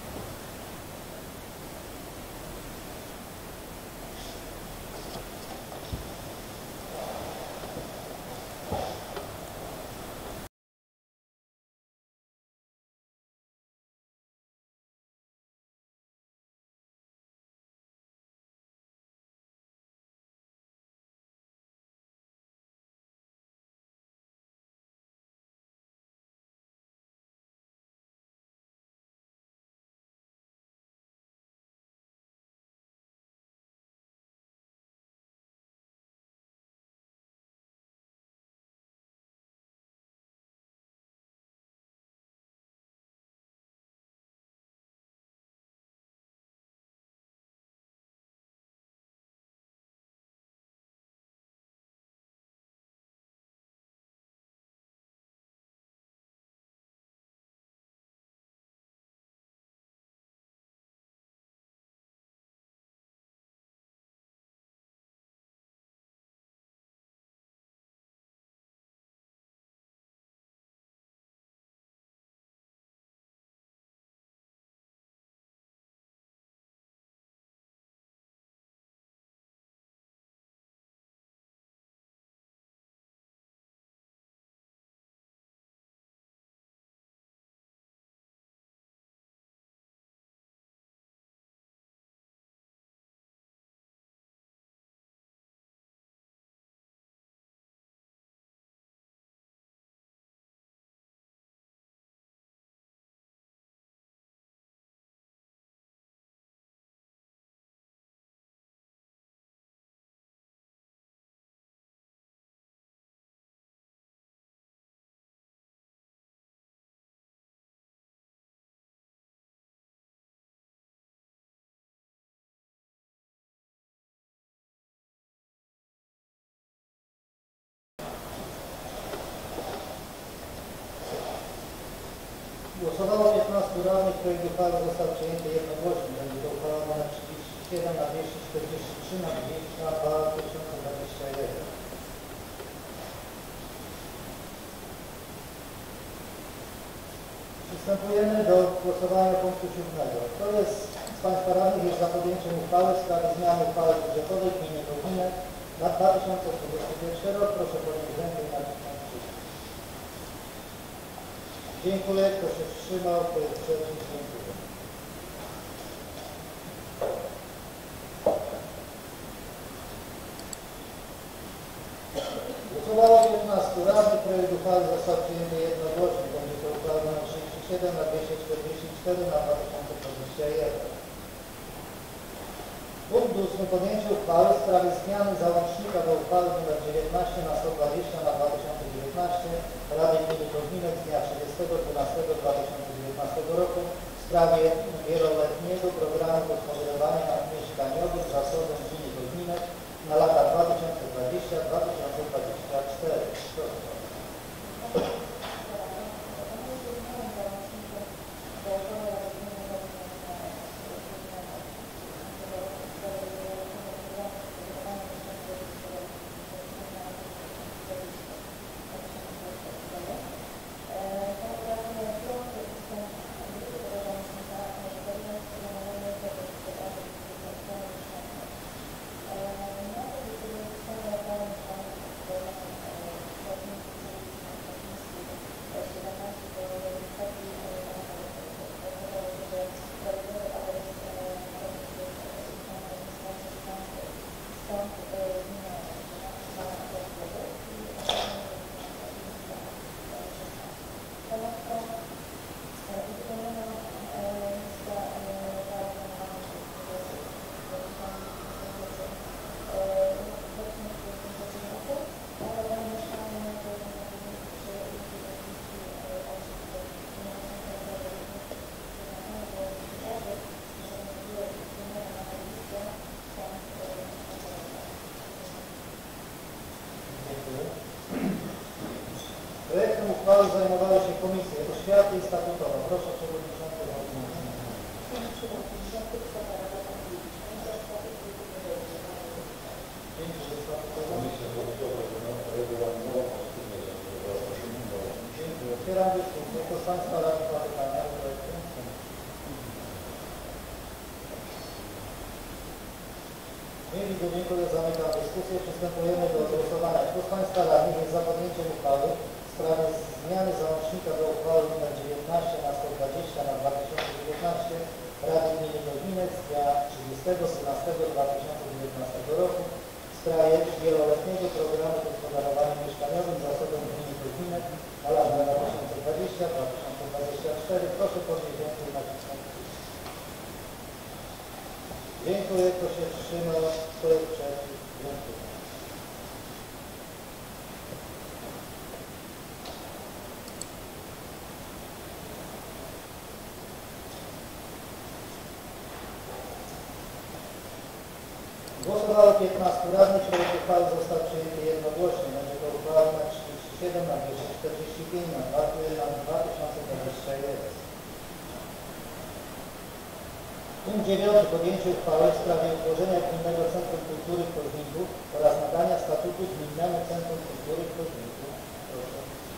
Głosowało piętnastu radnych. Projekt uchwały został przyjęty jednogłośnie. Będzie to uchwała nr trzydzieści siedem na dwieście czterdzieści trzy na dwa tysiące dwadzieścia jeden. Przystępujemy do głosowania punktu siódmego. Kto jest z Państwa radnych jest za podjęciem uchwały w sprawie zmiany uchwały budżetowej gminy Koźminek na dwa tysiące dwudziesty pierwszy rok? Proszę podnieść rękę i nacisnąć przycisk. Dziękuję. Kto się wstrzymał? Kto jest przeciw? Dziękuję. Głosowało piętnastu radnych. Projekt uchwały został przyjęty jednogłośnie. Będzie to uchwała nr trzydzieści siedem na dwieście czterdzieści cztery na dwa tysiące dwadzieścia jeden. Punkt ósmy. Podjęcie uchwały w sprawie zmiany załącznika do uchwały nr dziewiętnaście na sto dwadzieścia na dwa tysiące dziewiętnaście Rady Gminy Koźminek z dnia trzydziestego dwunastego dwa tysiące dziewiętnastego roku w sprawie wieloletniego programu gospodarowania mieszkaniowym zasobem Gminy Koźminek na lata dwa tysiące dwudziesty do dwa tysiące dwudziestego czwartego. zajmowały się komisje oświaty i statutowe. Proszę przewodniczącego o informację. Dziękuję. Dziękuję. Otwieram dyskusję. Kto z Państwa radnych ma pytania o projekcie? Nie widzę, dziękuję. Zamykam dyskusję. Przystępujemy do głosowania. Kto z Państwa radnych jest za podjęciem uchwały w sprawie zmiany załącznika do uchwały nr dziewiętnaście na sto dwadzieścia na dwa tysiące dziewiętnaście Rady Gminy Goźminec z dnia trzydziestego dwunastego dwa tysiące dziewiętnastego roku w sprawie wieloletniego programu gospodarowania mieszkaniowym zasobem Gminy Goźminec na lata dwa tysiące dwudziesty do dwa tysiące dwudziestego czwartego. Proszę podnieść rękę i nacisnąć przycisk. Dziękuję. Kto się wstrzymał? Kto jest przeciw? Dziękuję. Głosowało piętnastu radnych. Projekt uchwały został przyjęty jednogłośnie. Będzie to uchwała nr trzydzieści siedem na dwieście czterdzieści pięć na dwa tysiące dwudziesty pierwszy. Punkt dziewiąty. Podjęcie uchwały w sprawie utworzenia Gminnego Centrum Kultury w Koźminku oraz nadania statutu Gminnemu Centrum Kultury w Koźminku. Proszę.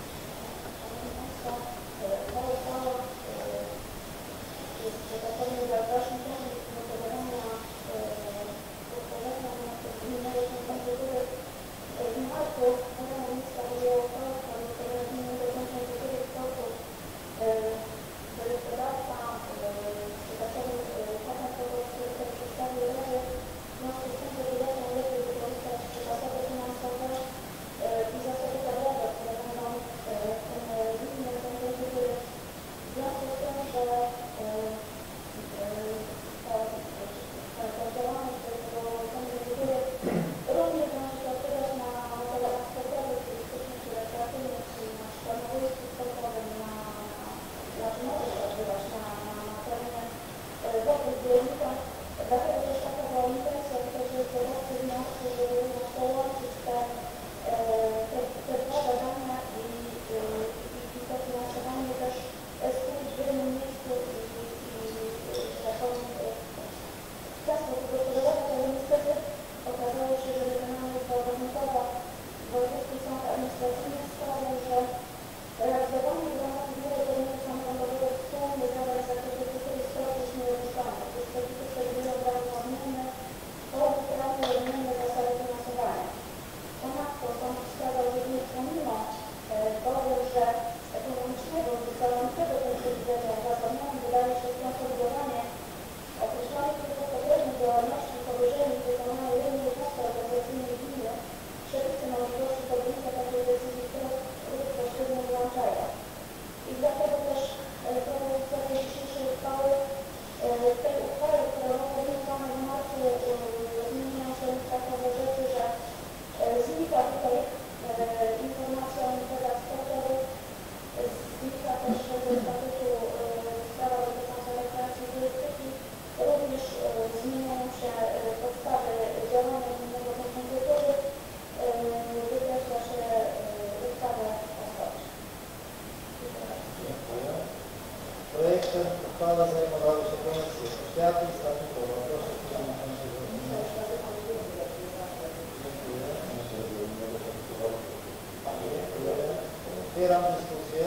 Otwieram dyskusję.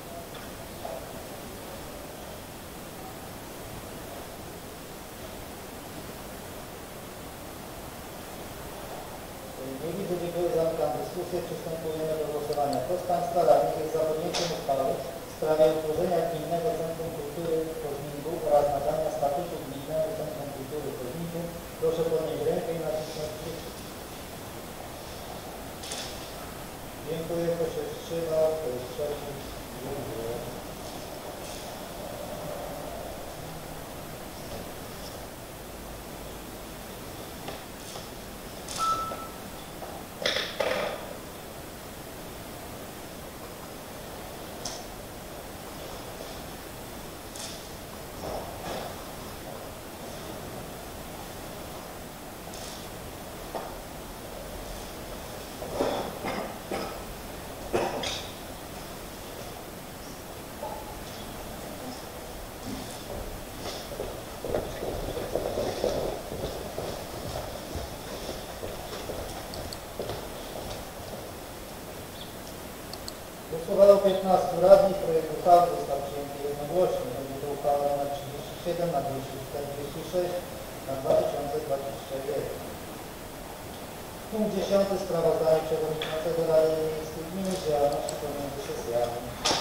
Nie widzę, dziękuję. Zamykam dyskusję. Przystępujemy do głosowania. Kto z Państwa radnych jest za podjęciem uchwały w sprawie utworzenia Gminnego Centrum Kultury w Koźminku oraz nadania statutu Gminnego Centrum Kultury w Koźminku? Proszę podnieść rękę i nacisnąć przycisk. Dziękuję. Kto się wstrzymał? Kto jest przeciw? Dziękuję. projekt uchwały został przyjęty jednogłośnie. Będzie to uchwała nr trzydzieści siedem na dwieście czterdzieści sześć na dwa tysiące dwadzieścia jeden. Punkt dziesiąty. Sprawozdanie Przewodniczącego Rady Miejskiej Gminy z działalności pomiędzy sesjami.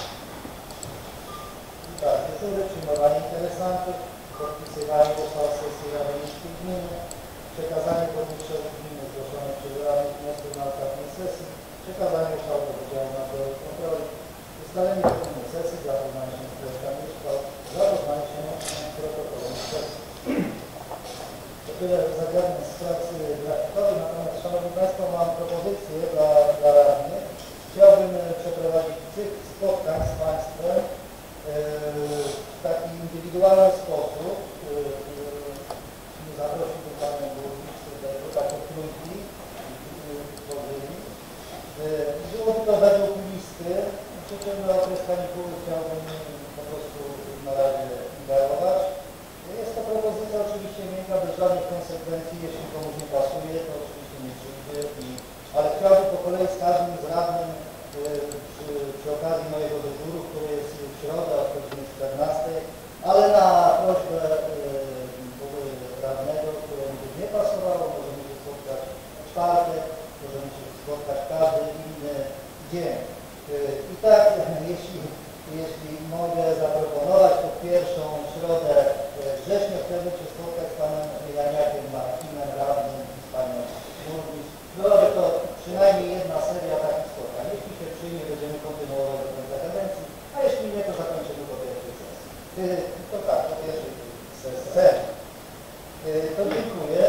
I tak, dyżury, przyjmowanie interesantów, podpisywanie uchwał sesji Rady Miejskiej Gminy, przekazanie burmistrzowi gminy zgłoszonych przez radnych wniosków na ostatniej sesji, przekazanie uchwał do Wydziału Nadzoru i Kontroli, ustalenie terminu sesji, zapoznanie się z projektami uchwał, zapoznanie się z protokołem sesji. To tyle zagadnień z pracy grafikowej, natomiast Szanowni Państwo, mam propozycję dla, dla radnych. Chciałbym przeprowadzić cykl spotkań z Państwem yy, w taki indywidualny sposób. Yy, zaprosił Panią Burmistrz tutaj do takiej trójki tworzyli. Było tylko według listy, przy czym na okres kanikuły chciałbym po prostu na razie ingerować. Jest to propozycja oczywiście miękka, bez żadnych konsekwencji. Jeśli komuś nie pasuje, to oczywiście nie przyjdzie. I, ale chciałbym po kolei z każdym z radnym yy, przy, przy okazji mojego dyżuru, który jest w środę od godziny czternastej, ale na prośbę yy, radnego, któremu by nie pasowało, możemy się spotkać w czwartek, możemy się spotkać każdy inny dzień. Yy, I tak, jeśli, jeśli mogę zaproponować, to pierwszą środę września chciałbym się spotkać z Panem Janiakiem Marcinem, radnym i z Panią Burmistrz. Byłaby to przynajmniej jedna seria takich spotkań. Jeśli się przyjmie, będziemy kontynuować do końca kadencji, a jeśli nie, to zakończymy po pierwszej sesji. Yy, to tak, po pierwszej sesji. Yy, to dziękuję.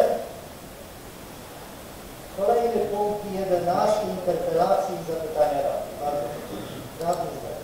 Kolejny punkt jedenasty. Interpelacje i zapytania Rady. Bardzo proszę. Radny zdanie.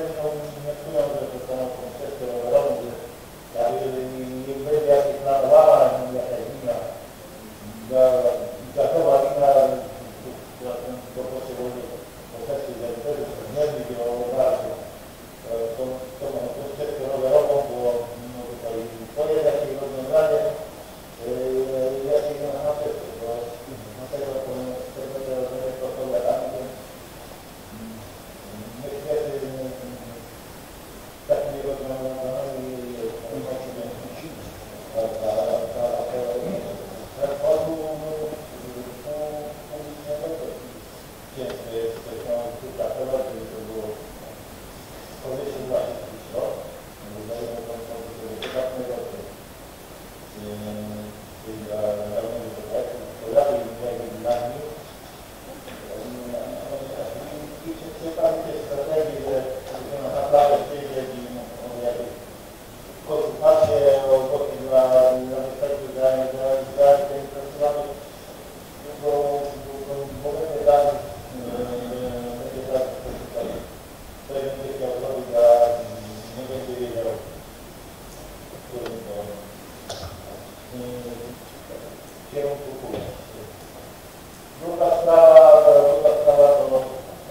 no, wnioskują, że to są koncepcje rowerowe, że nie będzie jakieś planowana jakaś linia, zachowa linia, która to potrzebuje koncepcji zarytery, zmierzyć ją bardzo. To, to ma koncepcję rowerową, bo no, tutaj to jest jakieś rozwiązanie, jakie nie ma na pewno, bo na tego to tego to jest to są latami, więc niestety tak nie rozwiązano i transportu publicznego ciężko jest współpracować, żeby to było powyżej właśnie publiczno, bo dajemy transportu sobie prywatnego, czyli dla narodowego projektu, pojawi jakby dla nich. I trzeba mieć strategię, że naprawdę przyjdzie i jakby konsultacje o głosie dla efektu zainteresowanych, bo momenty danych będzie tak konsultacji. To będzie chciał zrobić, a nie będzie wiedział, w którym to kierunku pójść. Druga sprawa, druga sprawa to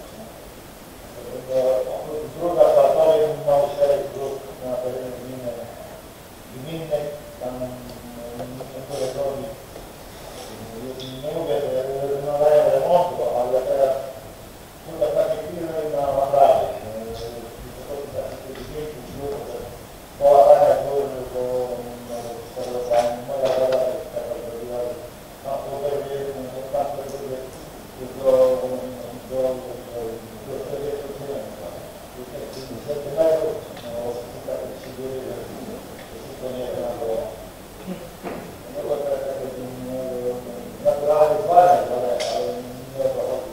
druga kwartowej mamy szereg dróg na terenie gminy gminnej, tam niektóre drogi, nie mówię, że wymagają remontu, ale teraz druga takie firmy na naprawy. Wysokości takich dziewięciu dróg, połatania dróg, bo moja droga też taka zrobiła, że tam potrzebuje, tam potrzebuje do do do czterdziestu kilometrów. Centymetrów, no, tak się dzieje, że wszystko nie jest na to. No bo to jest takie naturalne zwalniać, ale, ale nie o to chodzi.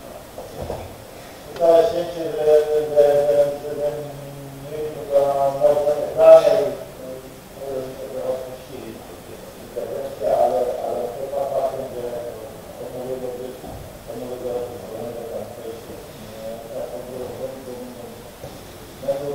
Całe szczęście, że, że, że, że nie mieli tylko nauczanie zdalne i trochę odpuścili interwencję, ale, ale to ma faktem, że od nowego od nowego roku, od nowego tam przejścia, tak to było, to było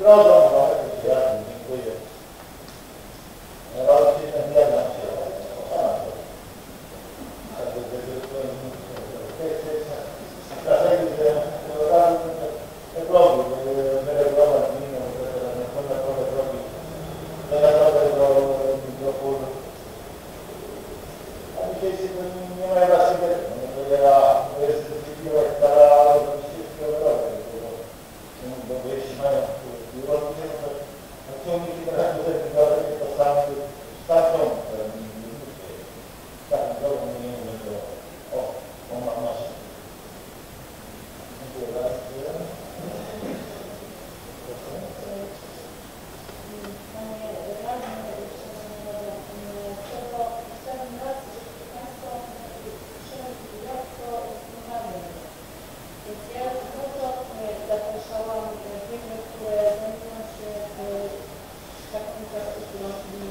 Zgodą, no, ja dziękuję. Ale się nie zgadzam się. Dlatego, że te drogi, wyregulować gminę, na pewno drogi, to naprawdę do, do pól. A dzisiaj to nie ma racji wieku, to jest zbiła hektara, ale to wszystkie drogi, bo jeśli mają rolnicy, to ciągniki teraz tutaj wyglądają to samo, starczą, taką drogą nie mówię, to o, o ma nasze. Dziękuję bardzo. Panie radny, tylko chciałabym raz, żeby Państwo przyszedł to rozmawiamy. Więc ja dwukrotnie zapraszałam firmy, które zajmują się taką infrastrukturą, czyli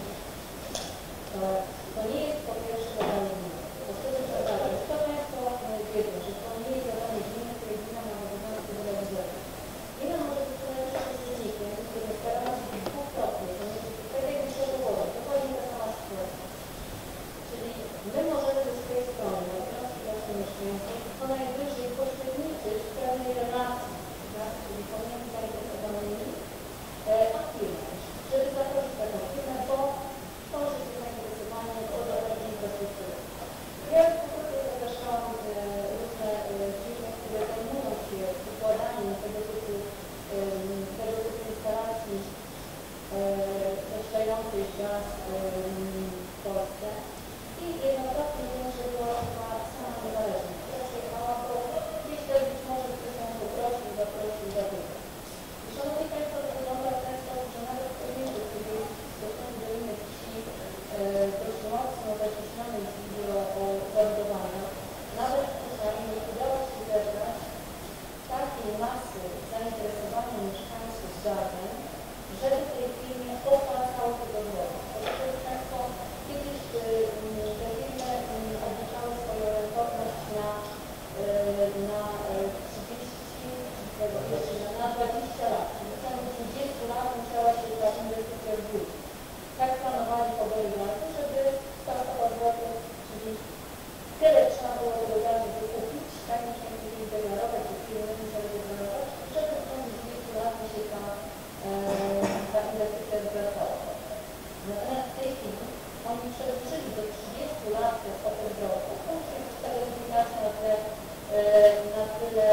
to nie jest po pierwsze zadanie gminy. To wtedy zadanie, to Państwo wiedzą, że to nie jest zadanie gminy, które gmina ma obowiązek realizować. Gmina może wykonać z wynikiem, który starała się dwukrotnie, to nie jest tak jak już było, dokładnie ta sama sytuacja. Czyli my możemy ze swojej strony, na wniosek naszych mieszkańców, co najwyżej pośredniczyć w pewnej relacji, tak? Czyli pomiędzy zainteresowanymi a firmą, żeby zaprosić taką firmę, bo to, że jest zainteresowanie o zapewnienie infrastruktury. Ja po prostu zapraszałam różne firmy, które zajmują się układaniem tego typu, tego typu instalacji zasilających gaz w Polsce i jednokrotnie wiem, że była chyba sama niezależna, która przyjechała, bo gdzieś też być może ktoś ją poprosił, zaprosił, zapytał. I szanowni Państwo, to wygląda w ten sposób, że nawet w pojedynku, który jest w stosunku do innych wsi dość mocno zacieśniony, jeśli chodzi o zabudowanie, nawet czasami nie udało się zebrać takiej masy zainteresowania mieszkańców gazem, żeby tej firmie opłacało to do głowy. Dlatego Państwo kiedyś te firmy obliczały swoją rentowność na, na trzydzieści, na dwadzieścia lat. Czyli w ciągu dwudziestu lat musiała się ta inwestycja zwrócić. Tak planowali pobory gazu, żeby startować zwrotu, czyli tyle trzeba było tego gazu wykupić, tak musieli mieli deklarować, czy firmy musiały deklarować, żeby w ciągu dwudziestu lat się ta, e, ta inwestycja zwracała. Natomiast w tej chwili oni przedłużyli do trzydziestu lat okres zwrotu, to już jest ta weryfikacja na tyle, e, na tyle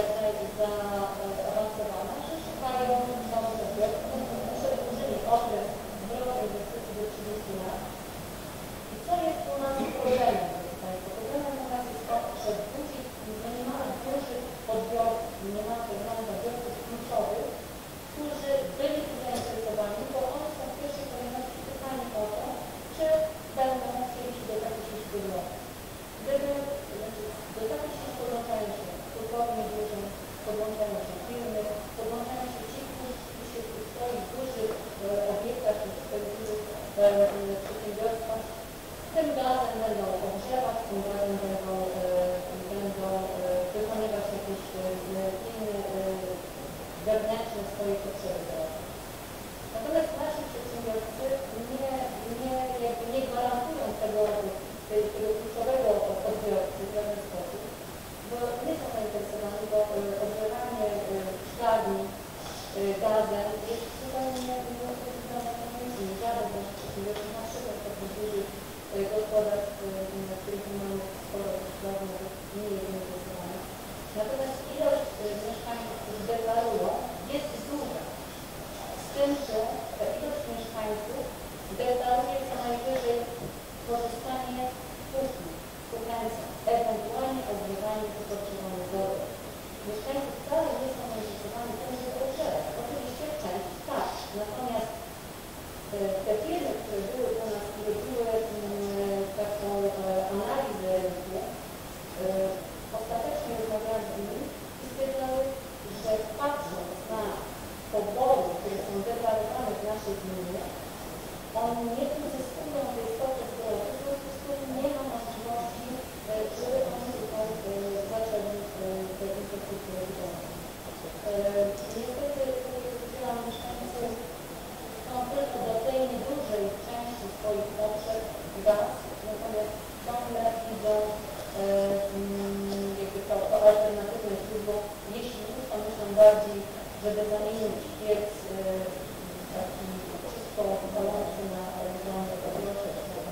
zaawansowana, że szukają nowych odbiorców, przedłużyli okres zwrotu inwestycji do trzydziestu lat. I co jest u nas problemem, proszę Państwa? Problemem u nas jest to, że budzi, że nie mamy dużych odbiorców, nie mamy tak zwanych odbiorców kluczowych, którzy byli tu zainteresowani, bo oni są w pierwszej kolejności pytani o to, czy będą chcieli się do takiej sieci podłączyć. Gdyby znaczy, do takiej sieci podłączają się hurtownie duże, podłączają się firmy, podłączają się ci, którzy się w swoich dużych e, obiektach, czy w swoich dużych e, przedsiębiorstwach tym gazem będą ogrzewać, tym gazem będą, e, będą e, wykonywać jakieś e, inne e, wewnętrzne swoje potrzeby. Natomiast nasi przedsiębiorcy nie, nie, jakby nie gwarantują tego, tego kluczowego odbiorcy w żaden sposób, bo nie są zainteresowani, bo ogrzewanie szklarni gazem jest zupełnie nieodpowiedzialne. Nie żaden z naszych przedsiębiorców, na przykład takich dużych gospodarstw, na których mamy sporo szklarni, nie jest zainteresowany. Natomiast ilość mieszkańców, którzy deklarują, jest duża. Z tym, że ta ilość mieszkańców deklaruje co najwyżej korzystanie z kuchni, kuchenca, ewentualnie ogrzewanie wypoczywanych wody. Mieszkańcy wcale nie są zainteresowani tym, żeby ogrzewać. Oczywiście część tak. Natomiast te firmy, które były u nas, które robiły taką analizę rynku, ostatecznie rozmawiały z nimi i stwierdzały, że patrząc na pobory, które są deklarowane w naszej gminie, oni nie uzyskują tej kwoty zwrotu, w związku z tym nie ma możliwości, żeby oni tutaj zaczęli tę infrastrukturę wykonać. Niestety, jak powiedziałam, mieszkańcy swoich części, swoich potrzeb gaz, natomiast ciągle widzą jakby to, to alternatywne źródło, jeśli już to myślą bardziej, żeby zamienić piec taki czysto palący na prąd do groszy,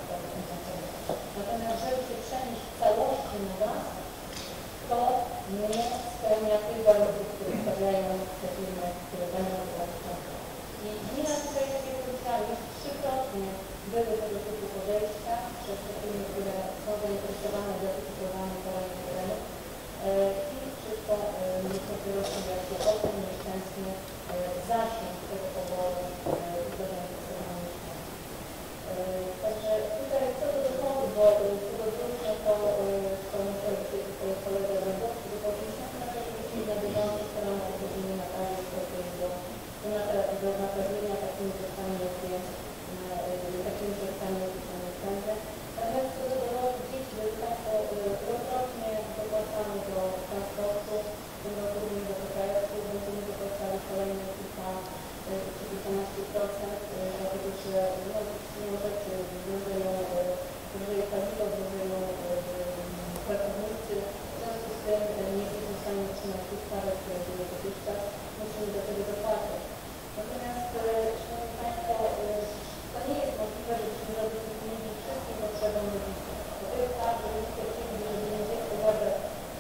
natomiast żeby się przenieść w całości na gaz, to nie spełnia tych warunków, które stawiają te firmy, które będą wyłączone. I gmina tutaj, jak ja powiedziałam, już trzykrotnie były tego typu podejścia przez te firmy, które są zainteresowane zatytułowaniem kolejnych terenów i wszystko niestety rozszerzacie o tym nieszczęsny zasięg tego poboru i do zainteresowania mieszkańców. Także tutaj co do dochodu, bo co do drugiego to, to muszę tutaj kolega Zębowski wypowiedzieć, natomiast oczywiście na bieżąco staramy się godziny na razie stosować do, do naprawienia takimi rzeczami, jakie takimi rzeczami, jakie są niezbędne. Natomiast co do dochodu dzieci, to jest Państwo rokrocznie dopłacamy do transportu, w tym roku również do P K S-u, będziemy dopłacali kolejne kilka czy kilkanaście procent, dlatego że no, siłą rzeczy drożeją, drożeje paliwo, drożeją pracownicy, w związku z tym nie jesteśmy w stanie utrzymać tych stawek, które były dotychczas, musimy do tego dopłacać. Natomiast, Szanowni Państwo, to nie jest możliwe, żebyśmy zadowolili wszystkim potrzebom rodziców. To jest tak, że rodzice chcieli, żeby nie dziecko zabrać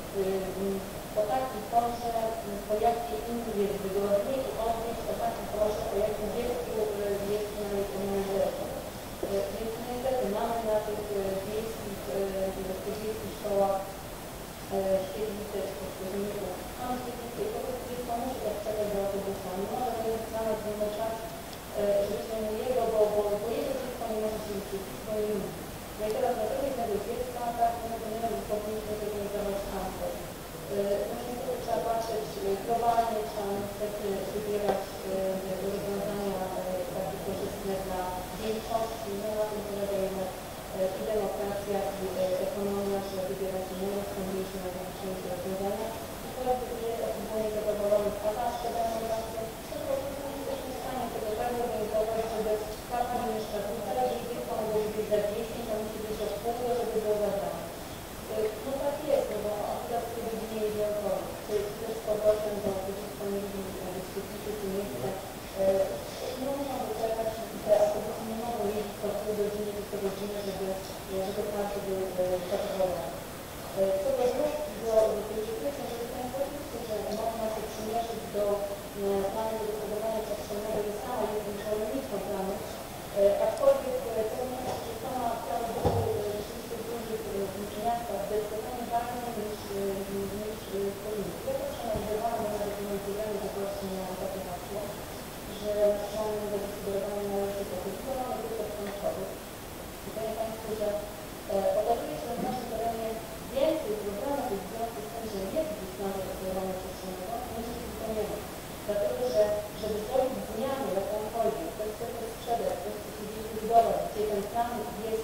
po takiej porze, po jakiej im jest wygodnie i odnieść po takiej porze, po jakim dziecku jest najlepiej. Więc niestety mamy na tych wiejskich, tych wiejskich szkołach świetlice czy podróżników. Mamy świetlice i po prostu dziecko musi odczekać do autobusa. Nie może nie znamy wymuszać, żebyśmy mu jego, bo, bo, bo jego dziecko nie może się liczyć, bo nie lubi. No i teraz dlaczego jednego dziecka, tak, no to nie może powinniśmy tego nie dawać szansę. No niestety trzeba patrzeć globalnie, trzeba niestety wybierać rozwiązania takie korzystne dla większości. No na tym polega jednak i demokracja, i ekonomia, że wybierać najrozsądniejsze, najważniejsze rozwiązania. I każdy jest opinialnie zadowolony, a zawsze demokracja, to po prostu nie jesteśmy w stanie tego tak zorganizować, żeby każdy mieszka tutaj, jeżeli dziecko mogło być za dziesięć, a musi być od pół, żeby było zabrane. No tak jest, no bo akurat w tej godzinie jedzie o to, czy też z powrotem do dziecka nie lubi świetlicy, czy nie chce. Nie można wyczekać, te autobusy nie mogą jeździć po pół godziny, czy po godzinę, żeby, żeby każdy był zadowolony. Co do grup, do tej rzeczywistości, żeby Państwo oczywiście, że można się przymierzyć do planu gospodarowania przestrzennego, jest sama jednym szalenictwo planu, aczkolwiek to nie jest, że sama planu rzeczywiście dużych miasta zdecydowanie bardziej niż, niż powinny. Ja to przeanalizowałam na dokumentowaniu po prostu na takie hasło, że plan zagospodarowania należy do wykonania tylko państwowych. I powiem Państwu, że okazuje się, że w naszym terenie więcej programów jest w związku z tym, że jest gdzieś plan zagospodarowania przestrzennego, niż wykonujemy. Dlatego, że żeby zrobić zmianę jakąkolwiek, to jest chcemy sprzedać, to jest chcemy budować, gdzie ten plan jest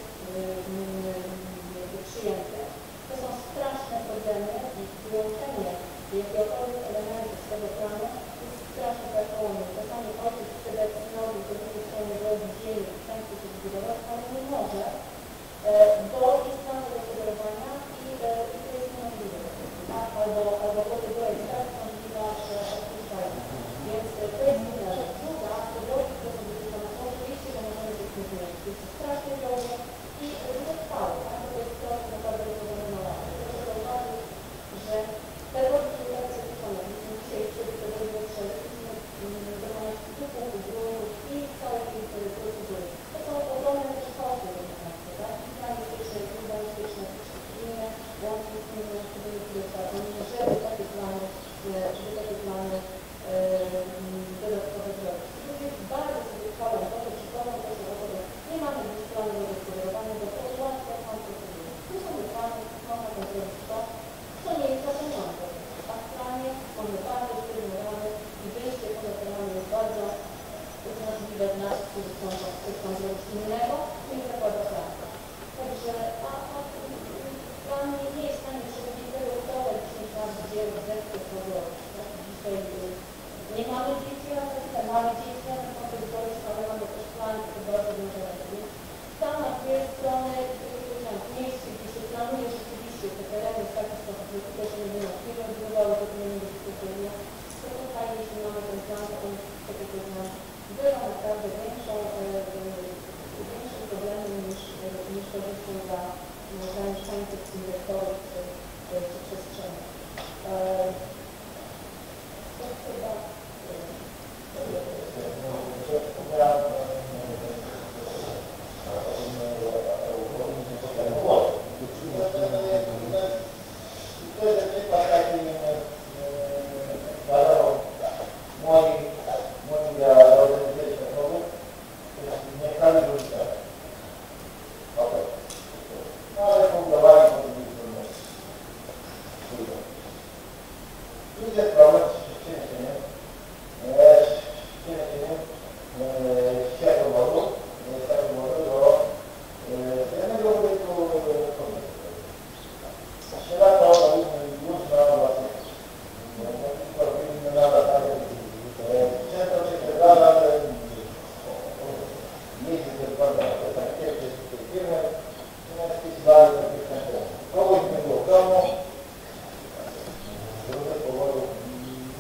yy, przyjęty, to są straszne problemy i wyłączenie jakiegokolwiek elementu z tego planu jest strasznie karkołomne. Czasami ojciec chce dać synowi po drugiej stronie drogi ziemi i często się zbudować, ale nie może, bo jest plan zagospodarowania i, i to jest niemożliwe. Albo, albo procedura jest tak możliwa, że odpuszczają. Więc to jest jedna rzecz. Druga, to drogi, które są wytyczone, oczywiście, że możemy się tym zmienić. To jest strasznie drogie i trwałe. To jest to, co naprawdę rozwiązane na lata. Proszę zauważyć, że te drogi, które teraz są wytyczone, myśmy dzisiaj chcieli te drogi przeżyliśmy dokonać dopłatów, gruntów i całej tej procedury. To są ogromne też koszty, tak? I planistyczne, i urbanistyczne, inne, łącznie z tymi łącznymi priorytetami, żeby takie plany, żeby takie plany dodatkowe zrobić. Ludzie bardzo sobie chwalą to, że przypomnę to, że nie mamy dziś planu zagospodarowania, bo to ułatwia nam procedurę. Tu są plany, można to zrobić to, co nie jest zaczynane. A w planie mamy bardzo zdeterminowany i wyjście poza plany jest bardzo umożliwe dla nas, którzy chcą chcą zrobić innego, nie zakłada planu. Także a, a plan nie, nie jest w stanie przewidzieć tego, kto dziesięć lat gdzie zechce to zrobić. Dzisiaj nie mamy dzieci, ale mamy dzieci, ale mamy też plan, który bardzo dużo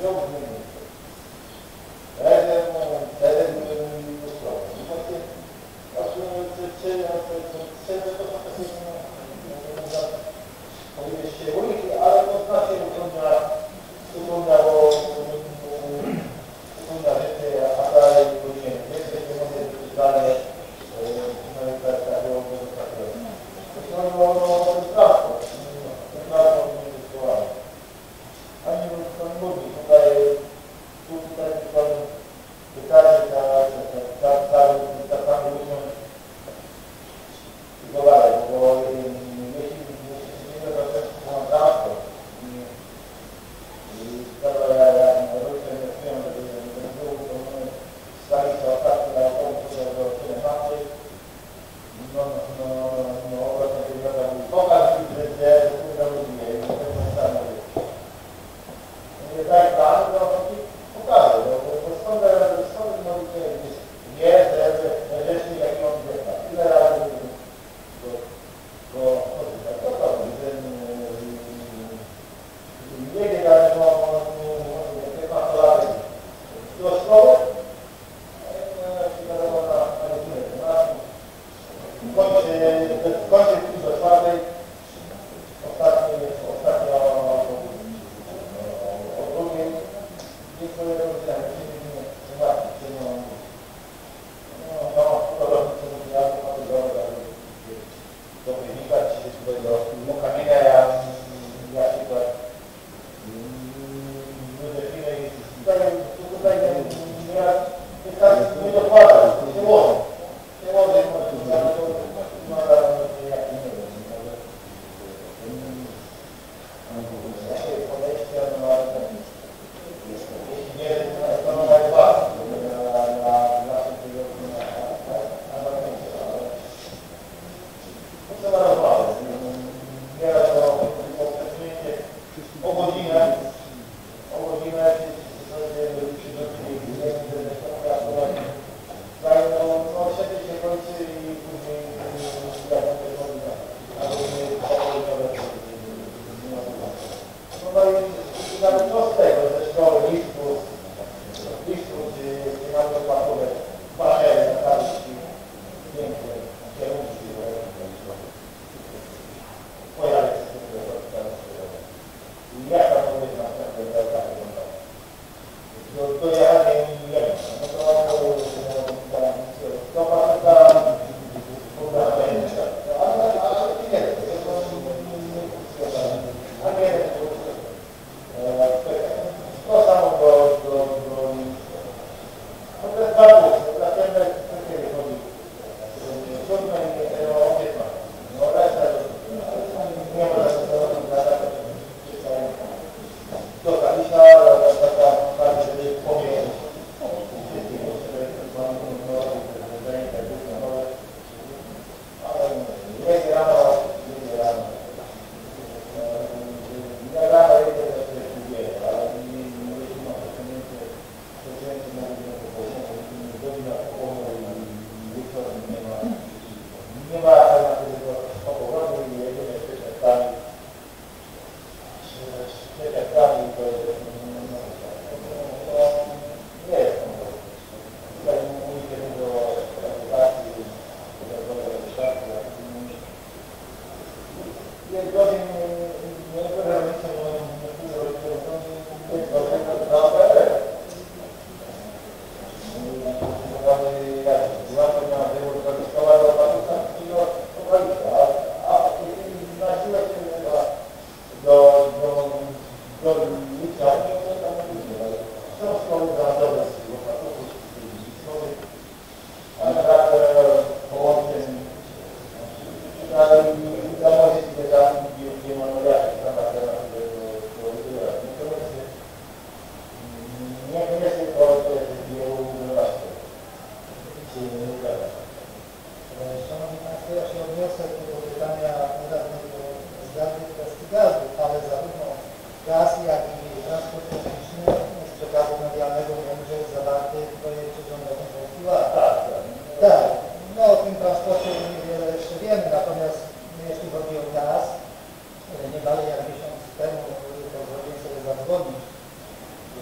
w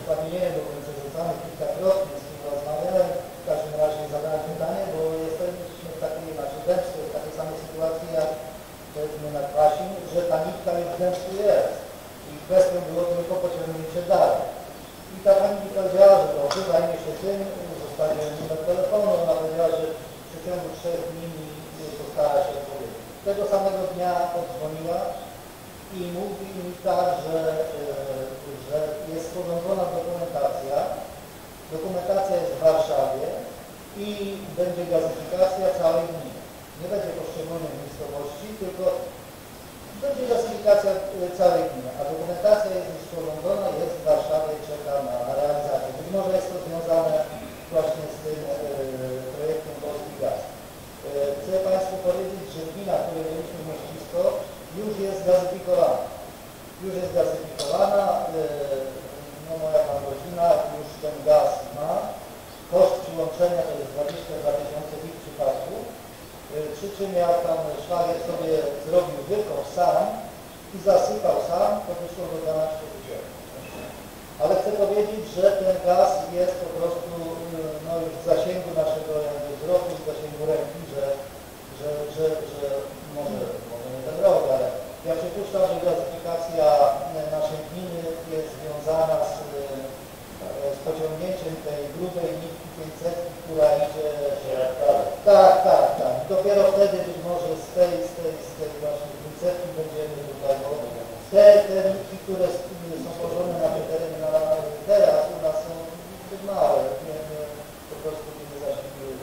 ustawienie był przerzucany kilkakrotnie, z kim rozmawiałem, w każdym razie zadałem pytanie, bo jesteśmy w takiej, znaczy Dębsku jest w takiej samej sytuacji jak powiedzmy na Kwasim, że ta nitka już w Dębsku jest i kwestią było tylko pociągnięcie dalej. I ta pani mi powiedziała, że dobrze, zajmie się tym, zostawię numer telefonu, ona powiedziała, że w przeciągu trzech dni mi postara się odpowiedzieć. Tego samego dnia odzwoniła i mówi mi tak, że, yy, że jest sporządzona dokumentacja. Dokumentacja jest w Warszawie i będzie gazyfikacja całej gminy. Nie będzie poszczególnych miejscowości, tylko będzie gazyfikacja całej gminy, a dokumentacja jest już sporządzona, jest w Warszawie i czeka na realizację. Być może jest to związane właśnie z tym yy, projektem Polski Gaz. Yy, chcę Państwu powiedzieć, że gmina, w której mieliśmy mieścisko, już jest gazyfikowana. Już jest gazyfikowana, yy, no moja tam rodzina już ten gaz ma. Koszt przyłączenia to jest dwadzieścia dwa tysiące w ich przypadku. Yy, przy czym jak tam szwagier sobie zrobił wykop sam i zasypał sam, to wyszło do dwanaście tysięcy. Ale chcę powiedzieć, że ten gaz jest po prostu yy, no, już w zasięgu naszego jakby wzroku, w zasięgu ręki, że, że, że, że może, może nie ten rok, ale ja przypuszczam, że gazyfikacja naszej gminy jest związana z, z pociągnięciem tej grubej nitki pięćset, która idzie... Tak, tak, tak. Dopiero wtedy być może z tej, z tej, z tej właśnie pięćset będziemy tutaj, bo te, te nitki, które są położone na tym terenie na, teraz u nas są zbyt małe, nie, nie, po prostu nie zasięgły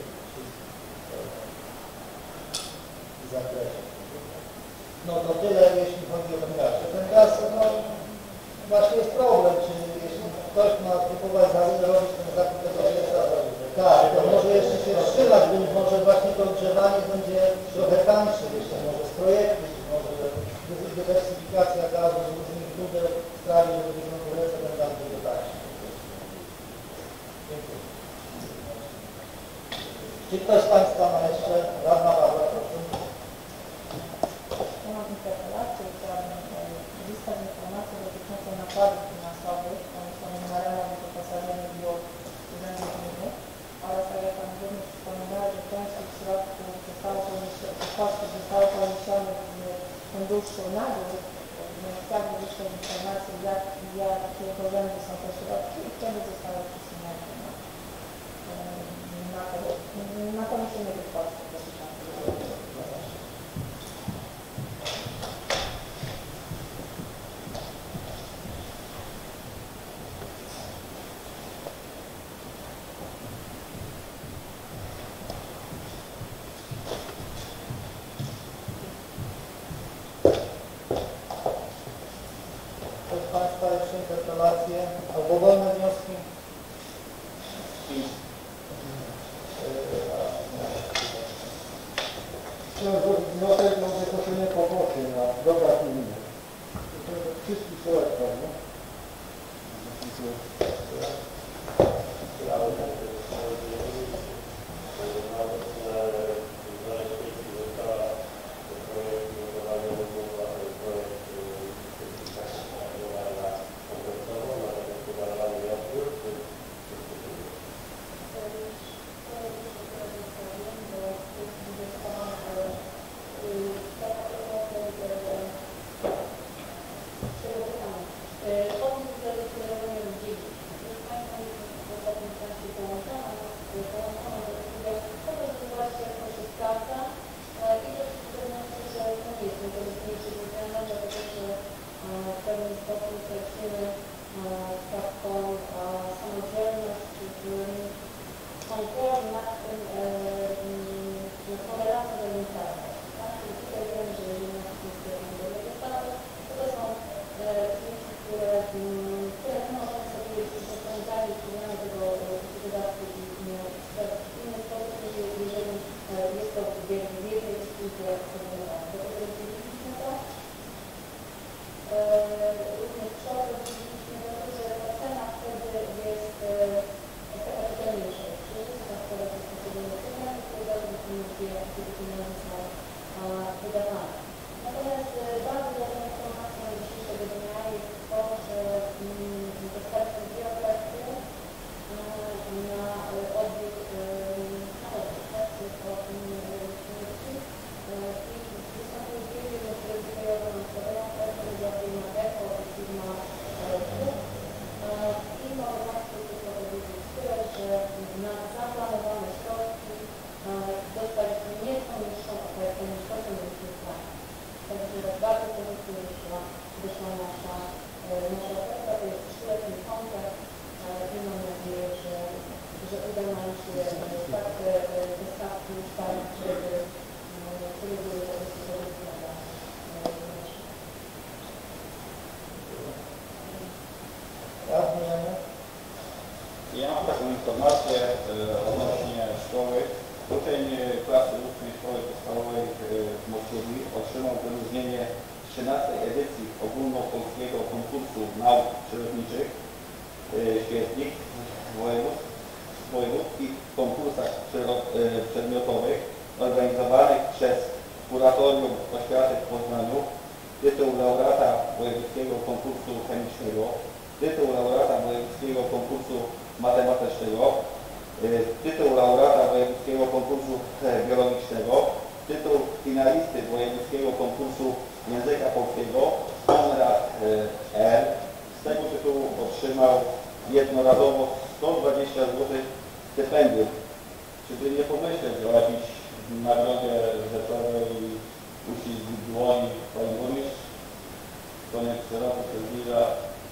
w zakresie. No to tyle, jeśli chodzi o ten gaz. Ten gaz, no właśnie jest problem, czy jeśli ktoś ma próbować robić ten zakup tego pieca, tak, to może jeszcze się wstrzymać, bo może właśnie to ogrzewanie będzie trochę tańsze jeszcze, może z projektu, może dywersyfikacja gazu z różnych źródeł sprawi, że będzie konkurencja, ten gaz będzie tańszy. Dziękuję. Czy ktoś z Państwa ma jeszcze? Radna Pawła, proszę. Ja mam interpelację, chciałabym uzyskać informacje dotyczące nakładów finansowych poniesionych na remont i wyposażenie biur urzędu gminy oraz tak jak Pan Burmistrz wspominał, że część tych środków zostało poniesione, kosztów zostało poniesione w funduszu nagród, więc chciałabym uzyskać informację, jak, jakiego rzędu są te środki i kiedy zostały przesunięte na, na, na poniesienie tych kosztów dotyczących. Interpelacje albo wolne wnioski. Chciałem złożyć wniosek o wykoszenie pomocy na drogach gminnych. Wszystkich sołek, prawda? Natomiast bardzo ważną informacją dzisiejszego dnia jest to, że Ministerstwo Biografii Ja mam taką informację e, odnośnie szkoły. Uczeń klasy ósmej Szkoły Podstawowej w Moskwie otrzymał wyróżnienie trzynastej edycji ogólnopolskiego konkursu nauk przyrodniczych e, świetlik w wojewódzkich konkursach przyro- e, przedmiotowych organizowanych przez Kuratorium Oświaty w Poznaniu. Tytuł laureata wojewódzkiego konkursu chemicznego, tytuł laureata wojewódzkiego konkursu matematycznego, tytuł laureata wojewódzkiego konkursu biologicznego, tytuł finalisty wojewódzkiego konkursu języka polskiego, Konrad R. Z tego tytułu otrzymał jednorazowo sto dwadzieścia złotych stypendium. Czy by nie pomyśleć o jakiejś nagrodzie rzeczowej i uścisk dłoni, Panie Burmistrz? Koniec roku się zbliża.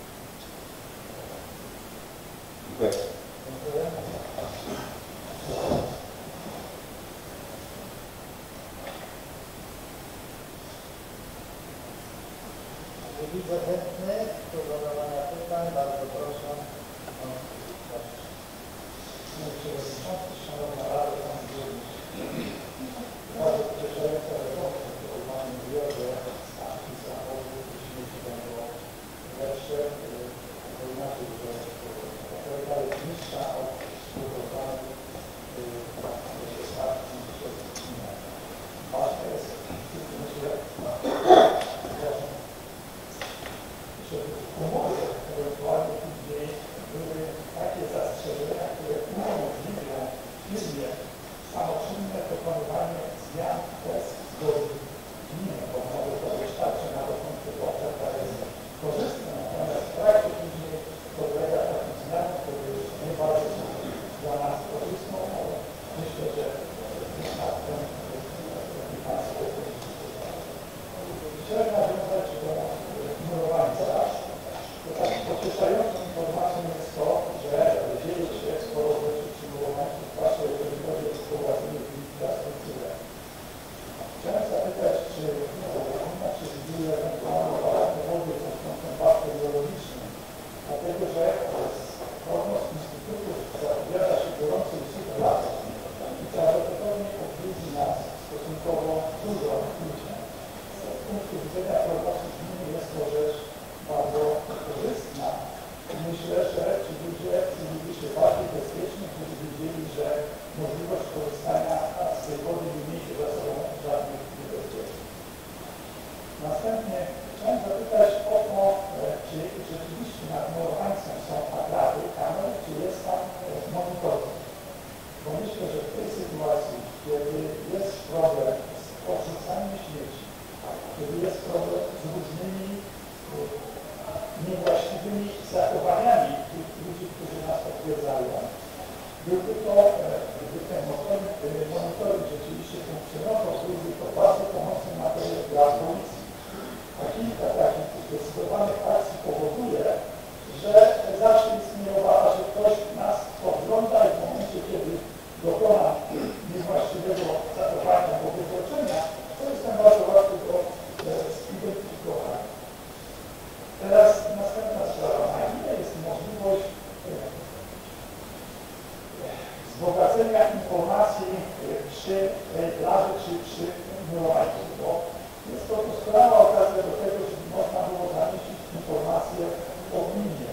Dziękuję. Nie widzę chętnych do zadawania pytań. Bardzo proszę. Panie Przewodniczący, Szanowna Rado, Panie Burmistrz. Bardzo pocieszająca rozmowa, którą Pani mówiła, że stawki samochodów śmieci będą lepsze, to inaczej, że oferta jest niższa od współpracowanych stawki przez Chinę. Ważne jest, myślę, żeby w umowie ewentualnie później były takie zastrzeżenia, które umożliwią firmie samoczynne dokonywanie zmian bez zgody gminy, bo może to wystarczy na dokończenie, bo oferta jest korzystna, natomiast w trakcie później podlega takim zmianom, które już nie bardzo są dla nas korzystną, ale myślę, że nad tym Państwo chciałem nawiązać do ignorowania. Tak pocieszającą informacją jest to, że dzieje się sporo rzeczy przy murowańcu, zwłaszcza jeżeli chodzi o wprowadzenie w infrastrukturę. Chciałem zapytać, czy gmina przewiduje ewentualnie badanie wody pod kątem bakteriologicznym, dlatego że prognoz Instytutu zapowiada się gorący i suchy lato i prawdopodobnie odwiedzi nas stosunkowo dużo ludzi. Z punktu widzenia prognozy gminy jest to rzecz bardzo korzystna. Myślę, że ci ludzie czuliby się bardziej bezpiecznie, gdyby wiedzieli, że możliwość korzystania z tej wody nie niesie za sobą żadnych niebezpieczeństw. Następnie chciałem zapytać o to, czy rzeczywiście nad murowańcem są aparaty kamer, czy jest tam monitoring. Bo myślę, że w tej sytuacji, kiedy jest problem z odrzucaniem śmieci, kiedy jest problem z różnymi niewłaściwymi zachowaniami tych ludzi, którzy nas potwierdzają, byłby to, gdyby ten monitoring rzeczywiście funkcjonował, byłby to bardzo pomocny materiał dla policji. A kilka takich zdecydowanych akcji powoduje, że zawsze istnieje obawa, że ktoś nas podgląda i w momencie, kiedy dokona niewłaściwego zachowania albo wykroczenia, to jest tam bardzo łatwo do zidentyfikowania. Teraz następna sprawa. Na ile jest możliwość wzbogacenia informacji przy plaży czy przy murowaniu, bo jest to doskonała okazja do tego, żeby można było zamieścić informacje o gminie.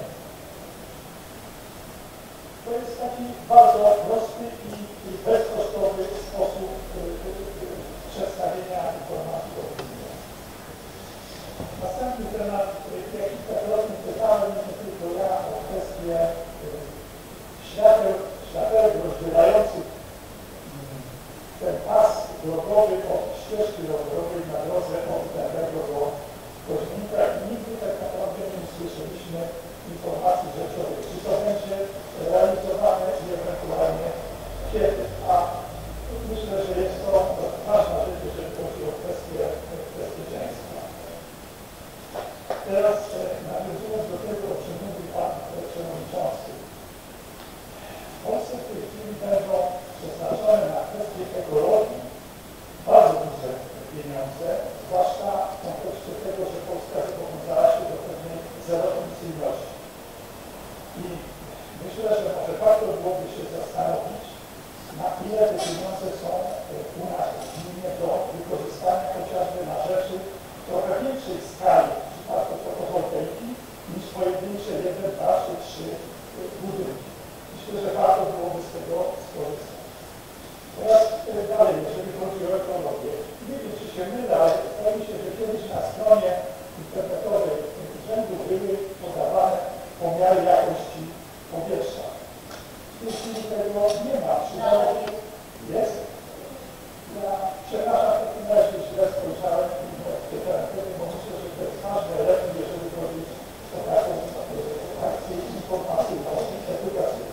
To jest taki bardzo prosty i bezkosztowy sposób przedstawienia informacji o gminie. Następny temat, ja kilkakrotnie pytałem, nie tylko ja, o kwestię świateł, światełek rozdzielających ten pas drogowy od ścieżki rowerowej na drodze od Dębego do Koźminika i nigdy tak naprawdę nie usłyszeliśmy informacji rzeczowej, czy to będzie realizowane i ewentualnie kiedy. A myślę, że jest to ważna rzecz, jeżeli chodzi o kwestię bezpieczeństwa. Teraz nawiązując do tego, o czym mówił Pan Przewodniczący. W Polsce w tej chwili będą przeznaczone na kwestię ekologii bardzo duże pieniądze, zwłaszcza w kontekście tego, że Polska zobowiązała się do pewnej zeroemisyjności. I myślę, że może warto byłoby się zastanowić, na ile te pieniądze są u nas w gminie do wykorzystania chociażby na rzeczy trochę większej skali, w przypadku fotowoltaiki, niż pojedyncze jeden, dwa czy trzy budynki. Myślę, że warto byłoby z tego skorzystać. Teraz dalej, jeżeli chodzi o ekologię, nie wiem, czy się mylę, ale wydaje mi się, że kiedyś na stronie internetowej urzędu były podawane pomiary jakości powietrza. W tej chwili tego nie ma. Przynajmniej jest. Ja przepraszam, w takim razie źle spojrzałem i bo myślę, że to jest ważne, lepiej, jeżeli chodzi o taką akcję informacyjną, edukacyjną.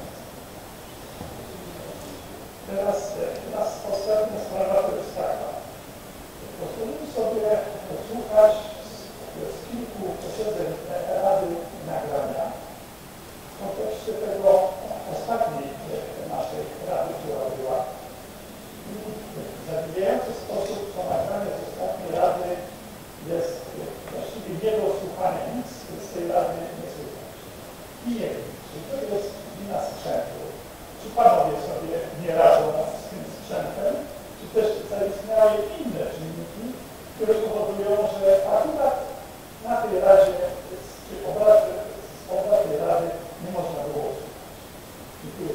Teraz, teraz ostatnia sprawa to jest taka. Pozwolimy sobie posłuchać z kilku posiedzeń Rady nagrania w kontekście tego ostatniej naszej Rady, która była. I w zabijający sposób to nagranie z ostatniej Rady jest właściwie nie do słuchania. Nic z tej Rady nie słychać. I nie wiem, czy to jest wina sprzętu, czy panowie sobie nie radzą z tym sprzętem, czy też zaistniały inne czynniki, które powodują, że akurat na tej Radzie, czy obrad, z obrad tej Rady nie można było słuchać. Dziękuję.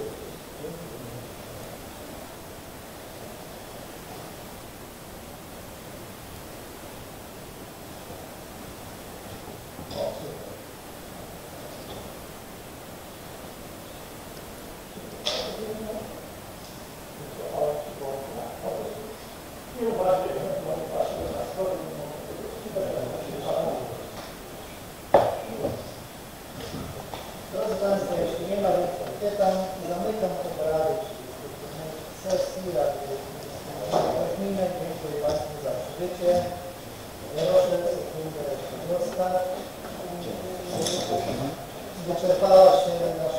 Drodzy Państwo, jeśli nie ma więcej pytań, zamykam obrady sesji Rady Gminy. Dziękuję Państwu za przybycie. Proszę o wnioska. Wyczerpała się nasza